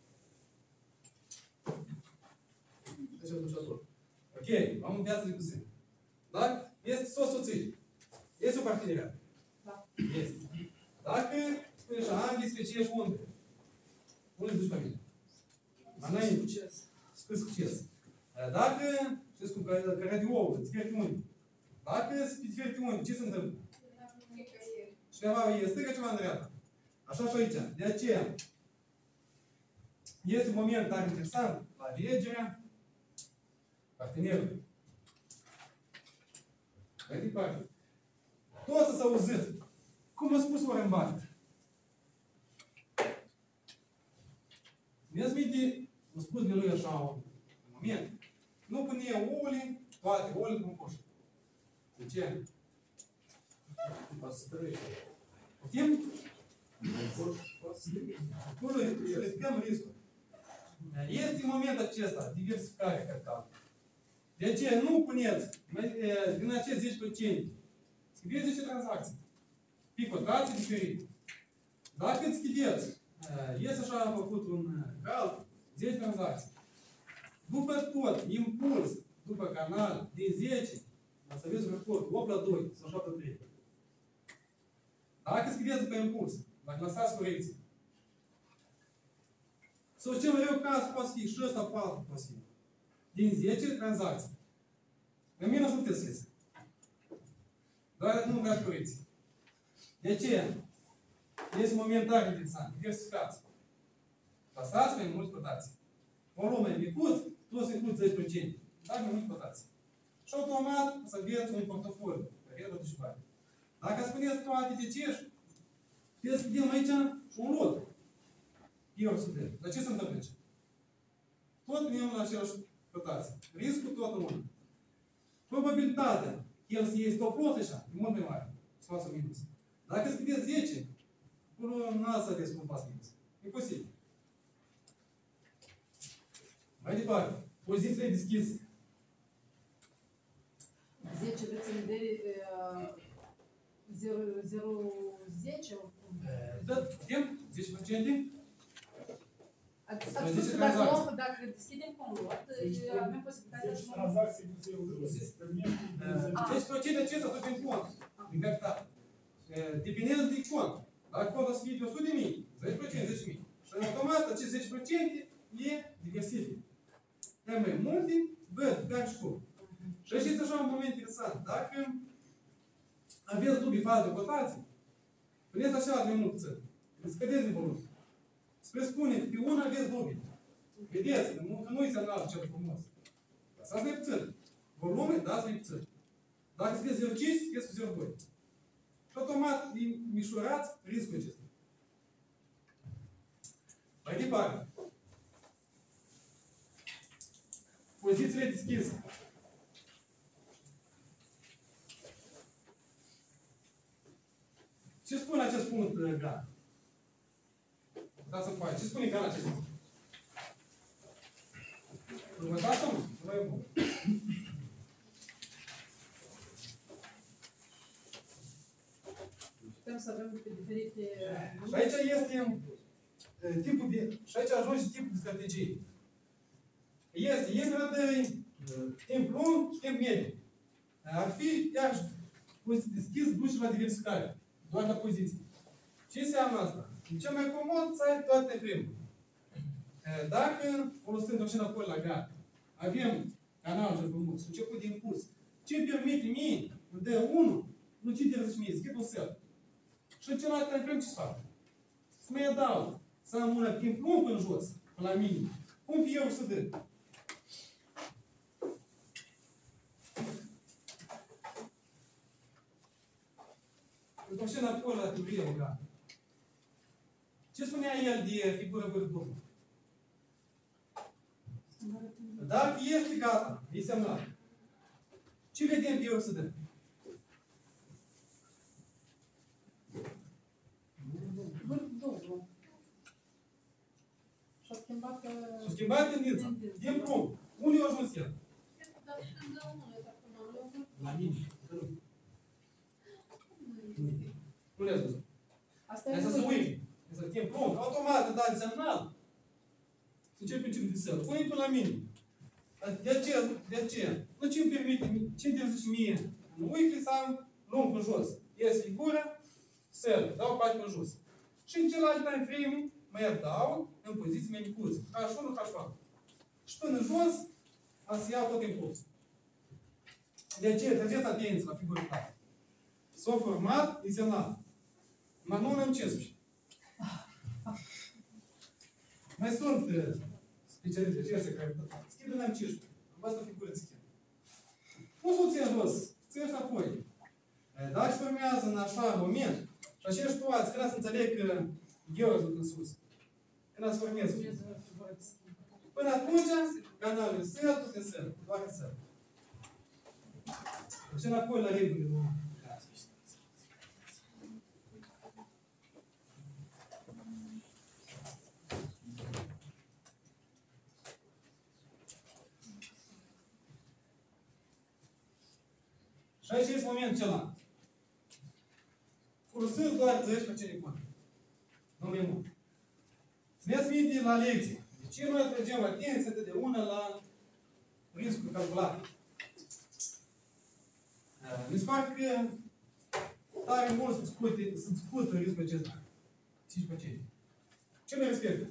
Speaker 1: Deci am dușat tot. Ok, am în viață de cuzin. Dar este soț-soție. Este o parteneriat.
Speaker 5: Da.
Speaker 1: Este. Dacă spune așa, am despre și unde? Unde duci familie? Mai înainte. Spre succes. Dacă, știți cum, că radioul, diferite unde. Dacă sunt diferite unde, ce se întâmplă? Cineva e stângă, ceva în dreapta. Așa și aici. De aceea, este un moment tare interesant la alegerea partenerului. Mai departe. Toți s-au auzit. Cum a spus Warren Buffett? Mi-ați minte, a spus de lui așa un moment. Nu pune ouăle, toate ouăle în coș. De ce? Poftim? Acolo riscăm riscul. Este momentul acesta, diversificarea capitalului. De aceea nu puneți din acești 10%, scrieți 10 tranzacții. Pe cotații diferite. Dacă îți schideți, iese așa am făcut un cal, 10 tranzacții. După tot, impuls, după canal, de 10, o să aveți un raport 8 la 2 sau 7 la 3. Dacă scrieți după impuls, dacă lăsați corecții, sau cel mai rău caz poate fi și ăsta 4 poate fi. Din 10 tranzacții. În minus nu puteți să doar nu vreați corecții. De aceea, este momentar interesant, diversificați. Lăsați mai mulți cotații. Volume mai micuț, tu să incluzi 10%. Dar mai mulți cotații. Și automat o să aveți un portofoliu care vă duce bani. Dacă spuneți toate de cești, trebuie să vedem aici un lot. Eu să vedem. Dar ce se întâmplă aici? Tot venim la același cotații. Riscul tot în unul. Probabilitatea el să iei stop loss așa, e mult mai mare. Spațiul minus. Dacă scrieți 10, acolo nu să aveți un pas minus. E posibil. Mai departe, pozițiile deschise.
Speaker 5: 10 vreți să ne dea 0,10?
Speaker 1: Da, putem? 10%?
Speaker 5: Ați
Speaker 1: Mai
Speaker 5: spus
Speaker 1: zice
Speaker 5: că
Speaker 1: tranzacții.
Speaker 5: dacă deschidem cu un lot, avem posibilitatea să...
Speaker 8: Tranzacții nu se uzură.
Speaker 1: 10% acesta tot în cont. Din capital. Dependează de cont. Dacă contul să fie de 100.000, 10%, 10.000. Și automat acești 10% e diversific. Dar mai multe, văd, dar și cum. Și aici este așa un moment interesant. Dacă aveți dubii față de cotații, puneți așa de mult țări. Scădeți din volum. Se presupune că pe una aveți dubii. Vedeți, că nu-i semnal cel frumos. Lăsați mai puțin. Volume, dați mai puțin. Dacă scrieți 0,5, scrieți cu 0,2. Și automat mișurați riscul acesta. Mai departe. Pozițiile deschise. Ce spune acest punct GAN? Dați să faci. Ce spune GAN acest punct? Vă dați sau nu? Vă e bun.
Speaker 5: Putem să avem pe diferite...
Speaker 1: Și aici este tipul de... Și aici ajunge tipul de strategie. Este de timp lung și timp mediu. Ar fi, iarăși, deschis duci la diversificare. Doar la poziție. Ce înseamnă asta? E cel mai comod să ai toate primul. Dacă folosim și înapoi la GAN, avem canalul cel frumos și început de impuls, ce permite mie, îmi dă 1, nu ce trebuie să mie, schid un set. Și în celălalt timp ce să fac? Să mă adaug, să am una timp lung până jos, până la minim. Cum eu să dă? După și înapoi la teoria GAN. Ce spunea el de figură vârful? Dacă este gata, e semnat. Ce vedem pe eu să dă?
Speaker 5: Vârf dublu. Și-a schimbat...
Speaker 1: S-a schimbat tendința. Din punct. Unde a ajuns el?
Speaker 2: Dar când dă unul, dacă nu,
Speaker 1: La mine. Nu le-ați văzut.
Speaker 5: Asta
Speaker 1: Hai să se uite. Să timp lung. Automat, da, semnal. Și începe principiul de săl. Pune până la mine. De ce? Nu ce-mi permite, ce-mi zice mie? În weekly să am lung în jos. Ies figură, săl. Dau pași în jos. Și în celălalt time frame mă adaug în poziții medicuță. H1, H4. Și până în jos, am să iau tot impulsul. De ce? Trăgeți atenție la figură ta. S-a format, e semnat. Mai nu am 15. Mai sunt specialiști aceștia care schimbă în 15. Am văzut o figură de schimb. Nu s-o țin jos, țin și apoi. Dacă se formează în așa moment, și aceeași situație, când să înțeleg că eu rezult în sus, când se formează. Până atunci, canalul săl, tot în săl, doar în săl. Și înapoi la regulile lui. Și aici este momentul celălalt. Folosesc doar 10 pe cele bune. Nu mai mult. Țineți minte la lecție. De ce noi atragem atenția de una la riscul calculat? Mi se pare că tare mult să discută riscul acesta. 5%. Ce ne respectă?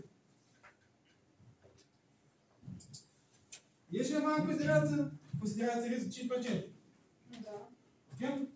Speaker 1: E cineva în considerație riscul 5%?
Speaker 2: da.
Speaker 1: Putem?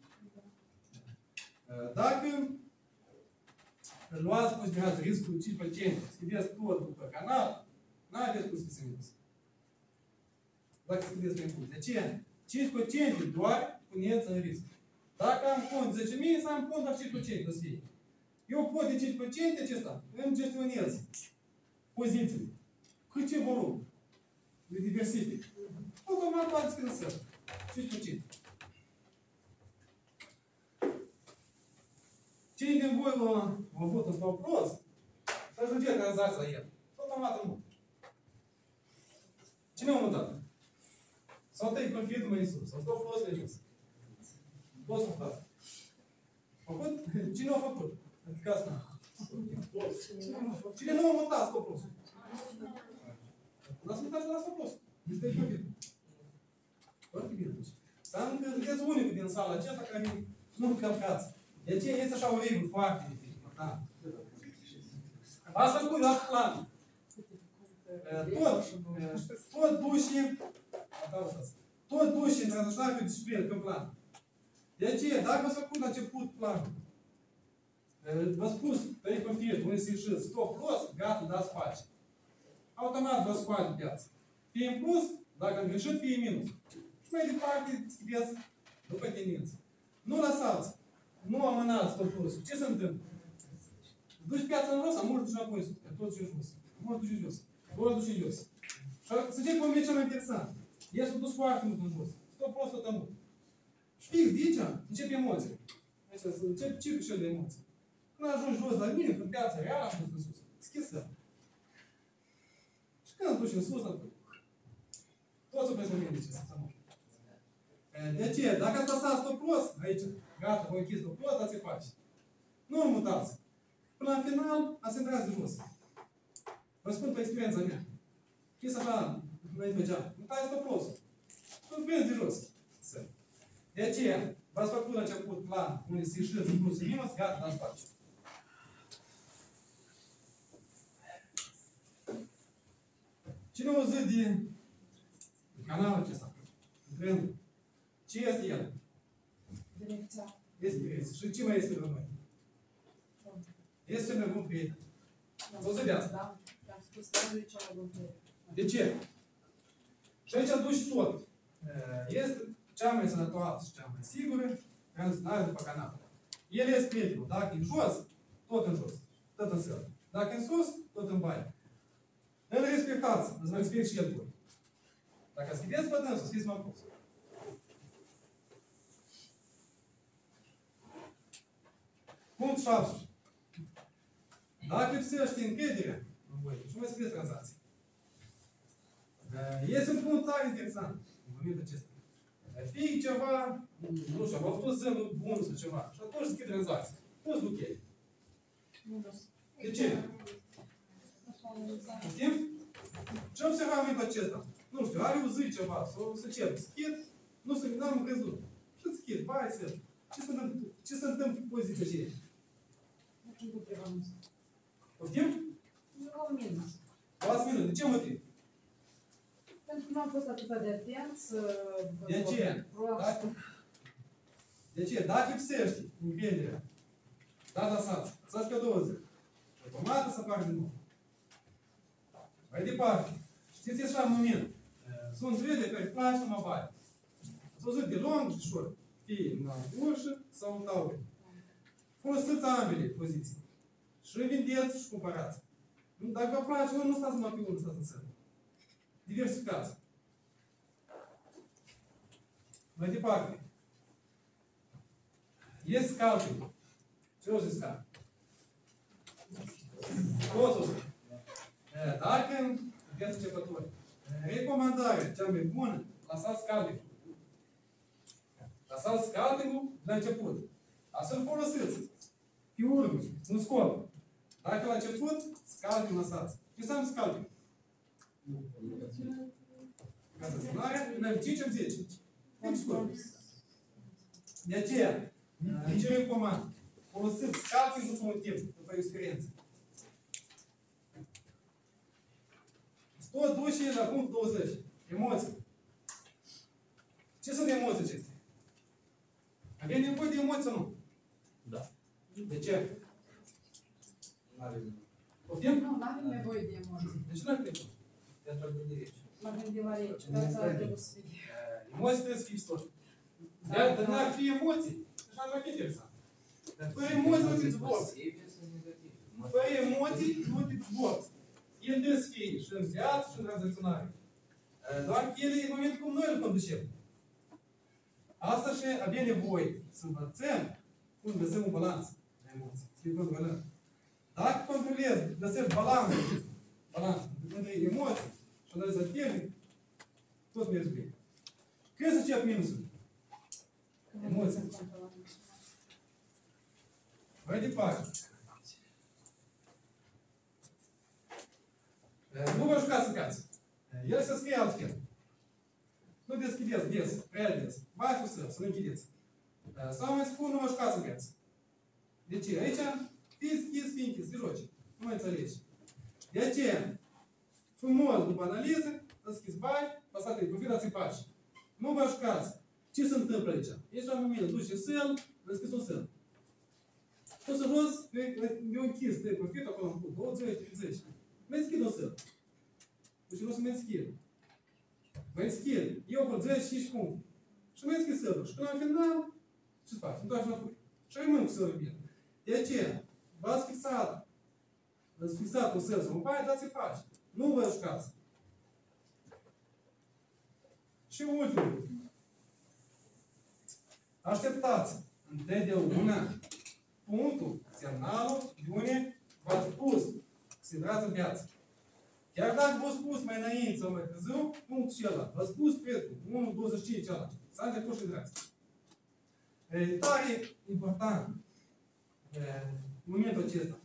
Speaker 1: Dacă luați în considerație riscul 5%, scriveți tot după canal, n-aveți cum să simțiți. Dacă scriveți pe impuls. De ce? 5% doar puneți în risc. Dacă am cont 10.000, să am cont la 5% să fie. Eu pot de 5% acesta îmi gestionez pozițiile. Cât ce volum? Le diversific. Automat poate scrisă. 5%. Cei din voi l-au avut în stop prost, să ajungeți tranzacția la el. Automat nu. Cine a mutat? Sau te-ai confirmat mai sus? Sau stop prost mai jos? Toți mutați. Făcut? Cine a făcut? Adică asta. Cine nu a mutat stop prost? N-ați mutat și la stop prost. Este confirmat. Foarte bine. Înseamnă că sunteți unicul din sala aceasta care nu încălcați. De ce este așa o regulă foarte important? Ați făcut la plan. Tot duși în tranzacționare cu disciplină, pe plan. De ce? Dacă v-ați făcut la început planul, v-ați spus pe confirm, unde se ieșiți, stop loss, gata, dați face. Automat vă scoate piața. Fie în plus, dacă am greșit, fie în minus. Și mai departe scrieți după tendință. Nu lăsați nu amânați stop-loss. Ce se întâmplă? Duci piața în jos, amorți și apoi sus, tot și jos. Amorți și jos. Tot și jos. Și să ce cum e cel mai interesant. El s-a dus foarte mult în jos. Stop-loss tot amut. Și fix de aici începe emoții. Aici încep ciclul de emoții. Când ajungi jos la mine, când piața reală a fost în sus, schisă. Și când îți duci în sus, toți o presupune de ce să mă. De aceea, dacă ați lăsat stop-loss, aici, gata, voi închis stop-loss, dați-i faci. Nu îl mutați. Până la final, ați intrat de jos. Vă spun pe experiența mea. Chis așa, noi făceam. Mutați stop-loss-ul. Nu prins de jos. De aceea, v-ați făcut la început plan unde se ieșiți în plus și minus, gata, dați faci. Cine o zi de canalul acesta? Trendul. Ce este el?
Speaker 5: Direcția.
Speaker 1: Este direcție. Și ce mai este la noi? Este cel mai bun prieten. O zi de asta.
Speaker 5: Da, am spus că nu e cea mai bună prieten.
Speaker 1: De ce? Și aici duci tot. Este cea mai sănătoasă și cea mai sigură tranziționare după canal. El este prietenul. Dacă e în jos, tot în jos. Tot în săl. Dacă e în sus, tot în baie. Îl respectați. Îți vă respect și el voi. Dacă schideți pe dânsul, schideți mă pus. Punct 7. Dacă lipsește încrederea în voi, și mai scrieți tranzacții. Este un punct tare interesant în momentul acesta. Fie ceva, nu știu, am avut zâmbul bun sau ceva, și atunci schid tranzacții. Pus buchei. De ce? Știm? Ce observam în momentul acesta? Nu știu, are o zi ceva, sau să cer, schid, nu am crezut. Și schid, bai, să. Ce se întâmplă cu poziția aceea?
Speaker 5: Nu știu ceva minus.
Speaker 1: Poftim?
Speaker 5: Nu am minus.
Speaker 1: Luați minus. De ce motiv?
Speaker 5: Pentru că nu am fost atât de atent să...
Speaker 1: De ce? De ce? Dacă lipsește încrederea, dați lăsați, lăsați pe 20. Automat să fac din nou. Mai departe. Știți așa în moment. Sunt rele care place să mă bate. Ați văzut de lung și short. Fie în ușă sau în taură. Folosiți ambele poziții. Și vindeți și cumpărați. Dacă vă place, nu stați numai pe unul, stați în sână. Diversificați. Mai departe. Este scalping. Ce o să scalp? Toți o să. Dacă sunteți începători, recomandarea cea mai bună, lăsați scalping. Lăsați scalping-ul la început. Astfel folosiți. Pe urmă, un scop. Dacă la început, scalping lăsați. Ce înseamnă scalping? Cazaționarea, în 5 în 10. Timp scurt. De aceea, ce recomand? Folosiți scalping după un timp, după experiență. Tot duce la punct 20. Emoții. Ce sunt emoții acestea? Avem nevoie de emoții sau nu?
Speaker 4: Da.
Speaker 1: De ce? Poftim?
Speaker 5: Nu, nu avem nevoie de emoții.
Speaker 1: De ce nu avem nevoie?
Speaker 6: Pentru a gândi rece.
Speaker 5: Mă gândim la rece, dar să trebuie să fie.
Speaker 1: Emoții trebuie să fie istoric. Dar n-ar fi emoții. Așa nu ar fi interesant. Fără emoții nu te zborți. Fără emoții nu te zborți. El trebuie să fie și în viață și în tranzacționare. Doar că ele, în momentul cum noi îl conducem. Asta și avem nevoie să învățăm cum găsim un balans de emoții. Schimbăm balans. Dacă controlezi, găsești balansul între emoții și analiza tehnică, tot mergi bine. Când să încep minusul? Emoții. Mai departe. Nu vă jucați în casă. El se scrie altfel. Nu deschideți des, prea des. Bați să nu închideți. Sau mai spun, nu vă jucați în casă. De ce? Aici, fii schis, fii închis, te joci. Nu mai înțelegi. De aceea, frumos, după analiză, deschis bani, lăsați-i profit, dați-i pași. Nu vă jucați. Ce se întâmplă aici? Ești la moment, duci în săl, deschis un săl. Tu să jos, eu închis, te profit acolo în punct, 20, 30. Mai înschid un săl. Deci nu o să mai înschid. Mai înschid. Eu cu 10, 5 puncte. Și mai înschid sălul. Și până la final, ce-ți faci? Întoarci înapoi. Și rămân cu sărăbit. De aceea, v-ați fixat un sens, după aia dați-i pace. Nu vă jucați. Și ultimul. Așteptați întotdeauna punctul, semnalul de unde v-ați pus să intrați în piață. Chiar dacă v-ați pus mai înainte sau mai târziu, punctul acela, v-ați pus prețul, 1,25 ăla, s-a trecut și intrați. E tare important momentul acesta.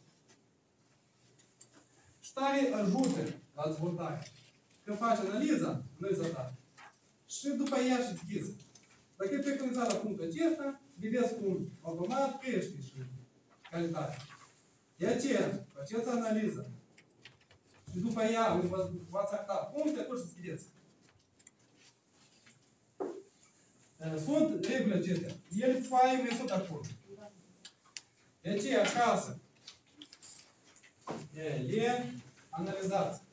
Speaker 1: Și tare ajută la dezvoltare. Când faci analiza ta și după ea și schiță. Dacă e preconizat la punctul acesta, vedeți cum automat crește și calitatea. De aceea, faceți analiză și după ea, unde v-ați acta puncte, atunci și schideți. Sunt regulile acestea. Ele foaie mai sunt acolo. De aceea, acasă, le analizați.